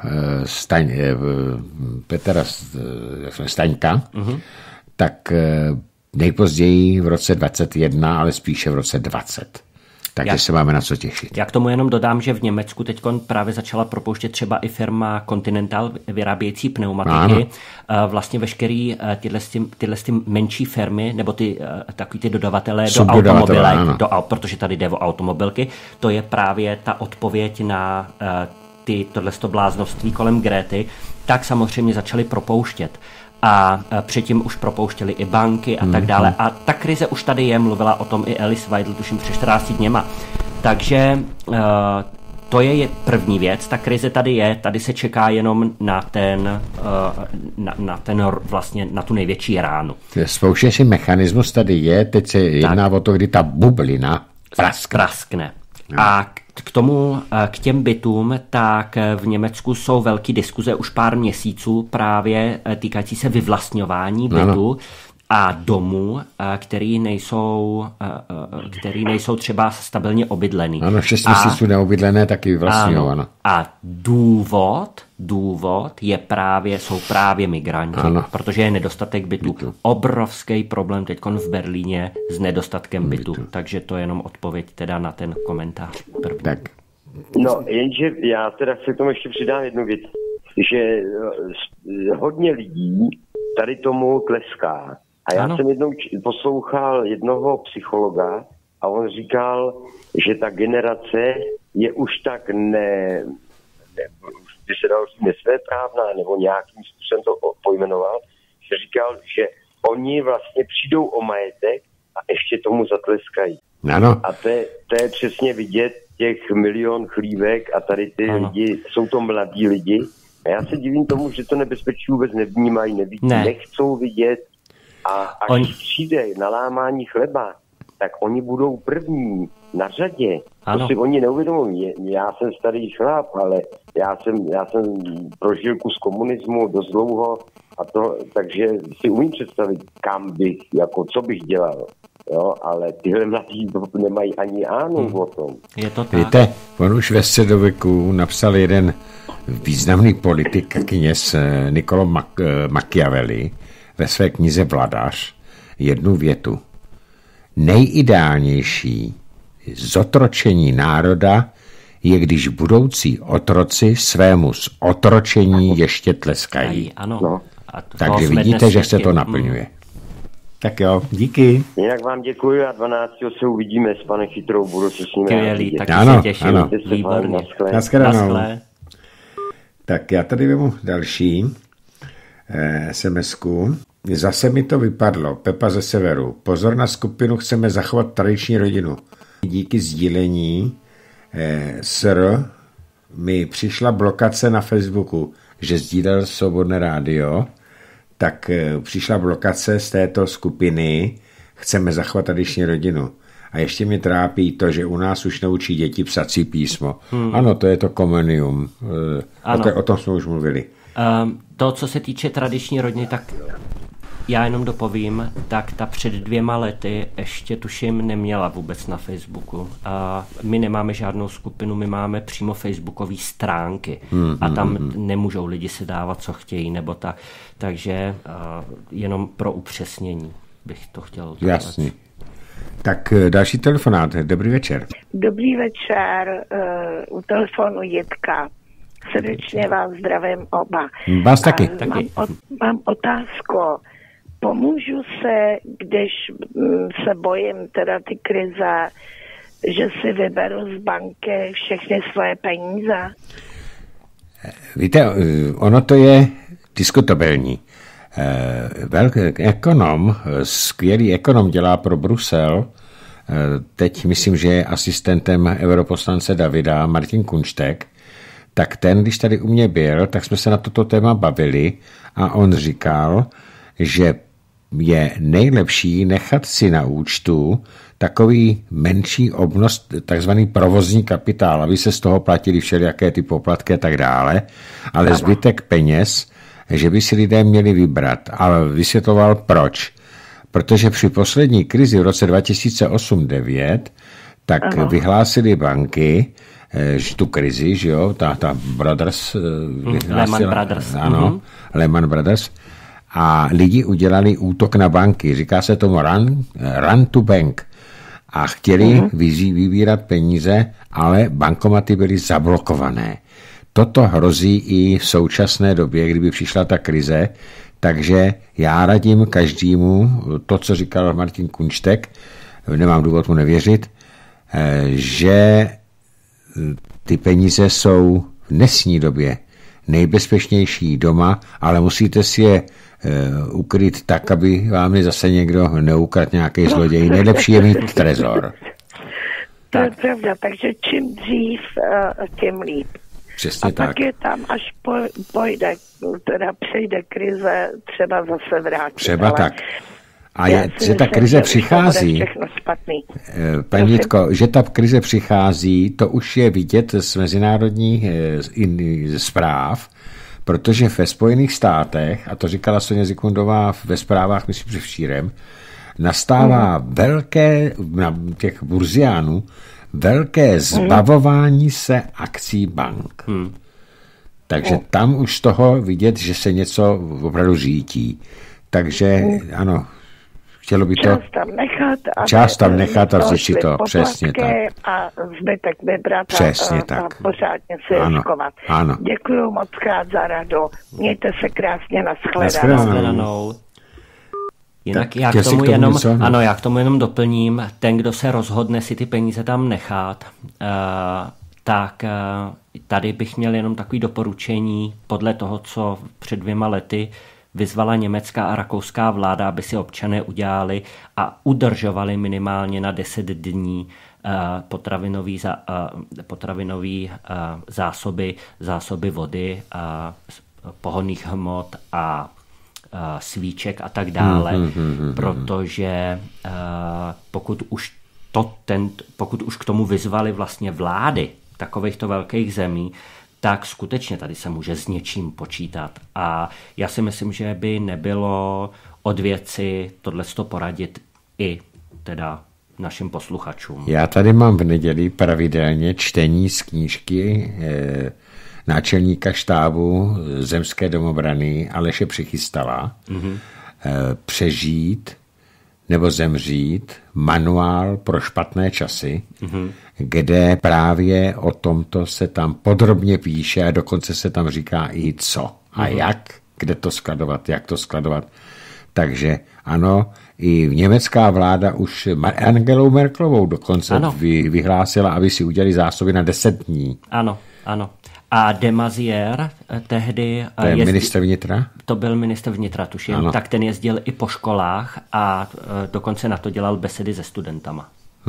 Petra Staňka, tak nejpozději v roce 2021, ale spíše v roce 2020. Takže se máme na co těšit. Já k tomu jenom dodám, že v Německu teď právě začala propouštět třeba i firma Continental, vyrábějící pneumatiky. Vlastně veškerý tyhle menší firmy, nebo takový ty dodavatelé do automobilek, protože tady jde o automobilky, to je právě ta odpověď na tohleto bláznoství kolem Gréty, tak samozřejmě začali propouštět. A předtím už propouštěli i banky a tak dále. A ta krize už tady je, mluvila o tom i Alice Weidel, tuším před 14 dněma. Takže to je první věc, ta krize tady je, tady se čeká jenom na tu největší ránu. Spouštější mechanismus tady je, teď se jedná o to, kdy ta bublina praskne. A k těm bytům, tak v Německu jsou velké diskuze už pár měsíců právě týkající se vyvlastňování bytů a domů, který nejsou třeba stabilně obydlený. Ano, 6 měsíců neobydlené taky vyvlastňováno. A důvod jsou právě migranti, protože je nedostatek bytů. Obrovský problém teď v Berlíně s nedostatkem bytů. Takže to je jenom odpověď teda na ten komentář první. Tak. No, jenže já teda se k tomu ještě přidám jednu věc, že hodně lidí tady tomu tleská. A já jsem jednou poslouchal jednoho psychologa a on říkal, že ta generace je už tak by se dalo říct nesvéprávná, nebo nějakým způsobem to pojmenoval, že říkal, že oni vlastně přijdou o majetek a ještě tomu zatleskají. Ano. A to je přesně vidět těch 1 milion chlívek a tady ty lidi, jsou to mladí lidi. A já se divím tomu, že to nebezpečí vůbec nevnímají, nechcou vidět. A až přijde na lámání chleba, tak oni budou první na řadě. To si oni neuvědomují. Já jsem starý chlap, ale já jsem prožil kus komunismu dost dlouho, takže si umím představit, co bych dělal. Jo, ale tyhle mladí nemají ani o tom. Je to tak. Víte, on už ve středověku napsal jeden významný politik a kněz Niccolo Machiavelli ve své knize Vladař jednu větu. Nejideálnější zotročení národa je, když budoucí otroci svému zotročení ještě tleskají. Ano. Takže vidíte, že se to naplňuje. Tak jo, díky. Jinak vám děkuji a 12. se uvidíme s panem Chytrou, budu se s ním skvělý, taky se těším. Výborně. Naschledanou. Tak já tady vemu další SMS-ku. Zase mi to vypadlo. Pepa ze severu. Pozor na skupinu, chceme zachovat tradiční rodinu. Díky sdílení mi přišla blokace na Facebooku, že sdílel Svobodné rádio, tak přišla blokace z této skupiny Chceme zachovat tradiční rodinu. A ještě mě trápí to, že u nás už naučí děti psací písmo. Ano, to je to komenium. O tom jsme už mluvili. To, co se týče tradiční rodiny, tak já jenom dopovím, tak ta před 2 lety ještě tuším neměla vůbec na Facebooku. A my nemáme žádnou skupinu, my máme přímo facebookové stránky a tam nemůžou lidi si dávat, co chtějí, nebo tak. Takže jenom pro upřesnění bych to chtěl. Jasně. Tak další telefonát. Dobrý večer. Dobrý večer, u telefonu Jitka. Srdečně vás zdravím oba. Vás taky. Mám otázku. Pomůžu se, když se bojím teda ty krize, že si vyberu z banky všechny svoje peníze? Víte, ono to je diskutabilní. Velký ekonom, skvělý ekonom dělá pro Brusel, teď myslím, že je asistentem europoslance Davida, Martin Kunštek, tak ten, když tady u mě byl, tak jsme se na toto téma bavili a on říkal, že je nejlepší nechat si na účtu takový menší obnos, takzvaný provozní kapitál, aby se z toho platili všelijaké ty poplatky a tak dále, ale zbytek peněz, že by si lidé měli vybrat. A vysvětloval proč. Protože při poslední krizi v roce 2008-2009 tak vyhlásili banky, tu krizi, že jo, ta Brothers Lehman Brothers. Ano, Lehman Brothers. A lidi udělali útok na banky. Říká se tomu run to bank. A chtěli vybírat peníze, ale bankomaty byly zablokované. Toto hrozí i v současné době, kdyby přišla ta krize. Takže já radím každému to, co říkal Martin Kunštek, nemám důvod mu nevěřit, že ty peníze jsou v dnešní době nejbezpečnější doma, ale musíte si je ukryt tak, aby vám je zase někdo neukradl nějaký zloděj. Nejlepší je mít trezor. To je pravda, takže čím dřív, tím líp. Přesně a tak. pak je tam, až přejde krize, třeba zase vrátit. Třeba tak. A že ta krize přichází, paní Jitko, že ta krize přichází, to už je vidět z mezinárodních zpráv, protože ve Spojených státech, a to říkala Sonia Zikmundová ve zprávách, myslím, že včírem, nastává velké, na těch burziánů, velké zbavování se akcí bank. Takže tam už z toho vidět, že se něco opravdu řítí. Takže ano, chtělo by to... Část tam nechat a vzít si to. Přesně tak. A zbytek vybrat přesně a pořádně si riskovat. Ano. Děkuju moc krát za radu. Mějte se krásně, nashledanou. Jinak já k tomu jenom doplním, ten, kdo se rozhodne si ty peníze tam nechat, tak tady bych měl jenom takový doporučení podle toho, co před 2 lety vyzvala německá a rakouská vláda, aby si občané udělali a udržovali minimálně na 10 dní potravinový zásoby vody, pohonných hmot a svíček a tak dále, protože pokud už k tomu vyzvali vlastně vlády takovýchto velkých zemí, tak skutečně tady se může s něčím počítat. A já si myslím, že by nebylo od věci tohleto poradit i teda našim posluchačům. Já tady mám v neděli pravidelně čtení z knížky náčelníka štábu zemské domobrany Aleše Přichystala. Přežít nebo zemřít, manuál pro špatné časy, kde právě o tomto se tam podrobně píše a dokonce se tam říká i co a jak, kde to skladovat, jak to skladovat. Takže ano, i německá vláda už Angelou Merkelovou dokonce vyhlásila, aby si udělali zásoby na 10 dní. Ano. A de Maizière tehdy... To je ministr vnitra? To byl ministr vnitra, tuším. Ano. Tak ten jezdil i po školách a dokonce na to dělal besedy se studentama.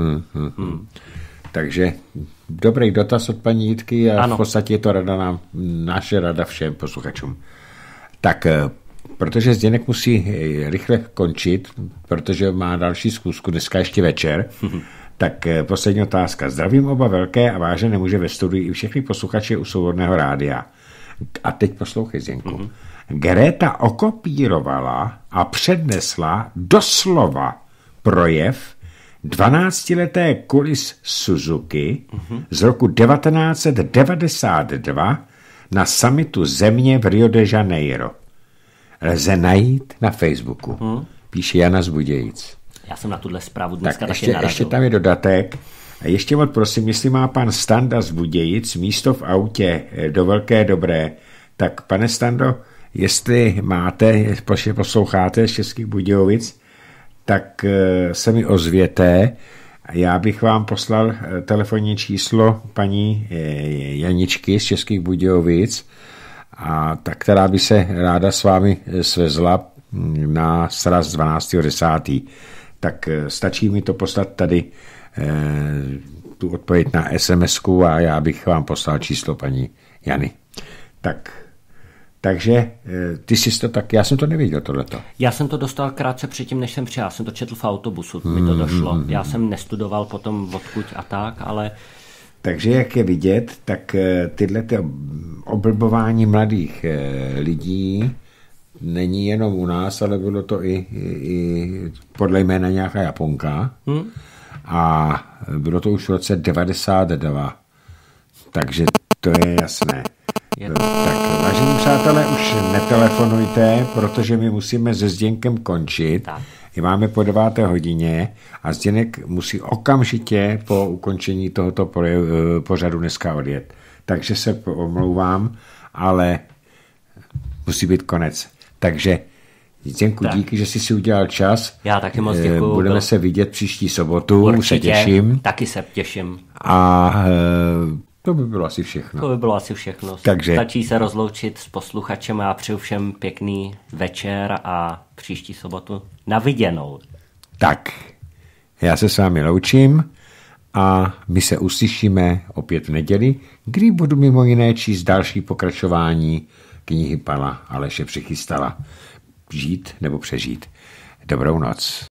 Takže dobrý dotaz od paní Jitky a v podstatě je to naše rada všem posluchačům. Tak protože Zdeněk musí rychle končit, protože má další schůzku dneska ještě večer, tak poslední otázka. Zdravím oba velké a vážené muže ve studiu i všechny posluchače u Svobodného rádia. A teď poslouchej, Zdenku. Greta okopírovala a přednesla doslova projev 12leté kulis Suzuki z roku 1992 na summitu země v Rio de Janeiro. Lze najít na Facebooku. Píše Jana z Budějic. Já jsem na tuhle zprávu dneska tak ještě tam je dodatek. A ještě moc prosím, jestli má pan Standa z Budějic místo v autě do Velké Dobré, tak pane Stando, jestli máte, posloucháte z Českých Budějovic, tak se mi ozvěte. Já bych vám poslal telefonní číslo paní Janičky z Českých Budějovic, a tak, která by se ráda s vámi svezla na sraz 12.10. Tak stačí mi to poslat tady tu odpověď na SMS-ku a já bych vám poslal číslo paní Jany. Takže ty jsi to tak, já jsem to nevěděl tohleto. Já jsem to dostal krátce předtím, než jsem přijel. Já jsem to četl v autobusu, mi to došlo. Já jsem nestudoval potom odkud a tak, ale... Takže jak je vidět, tak tyhle oblbování mladých lidí není jenom u nás, ale bylo to i podle jména nějaká Japonka. A bylo to už v roce 92. Takže to je jasné. Tak, vážení přátelé, už netelefonujte, protože my musíme se Zděnkem končit. I máme po 9. hodině a Zděnek musí okamžitě po ukončení tohoto pořadu dneska odjet. Takže se omlouvám, ale musí být konec. Takže Zděnku, díky, že jsi si udělal čas. Já taky moc děkuju. Budeme se vidět příští sobotu. Určitě, se těším. Taky se těším. A to by bylo asi všechno. To by bylo asi všechno. Takže stačí se rozloučit s posluchačem a přeju všem pěkný večer a příští sobotu na viděnou. Tak, já se s vámi loučím a my se uslyšíme opět v neděli, kdy budu mimo jiné číst další pokračování knihy pana Aleše Přichystala. Žít nebo přežít. Dobrou noc.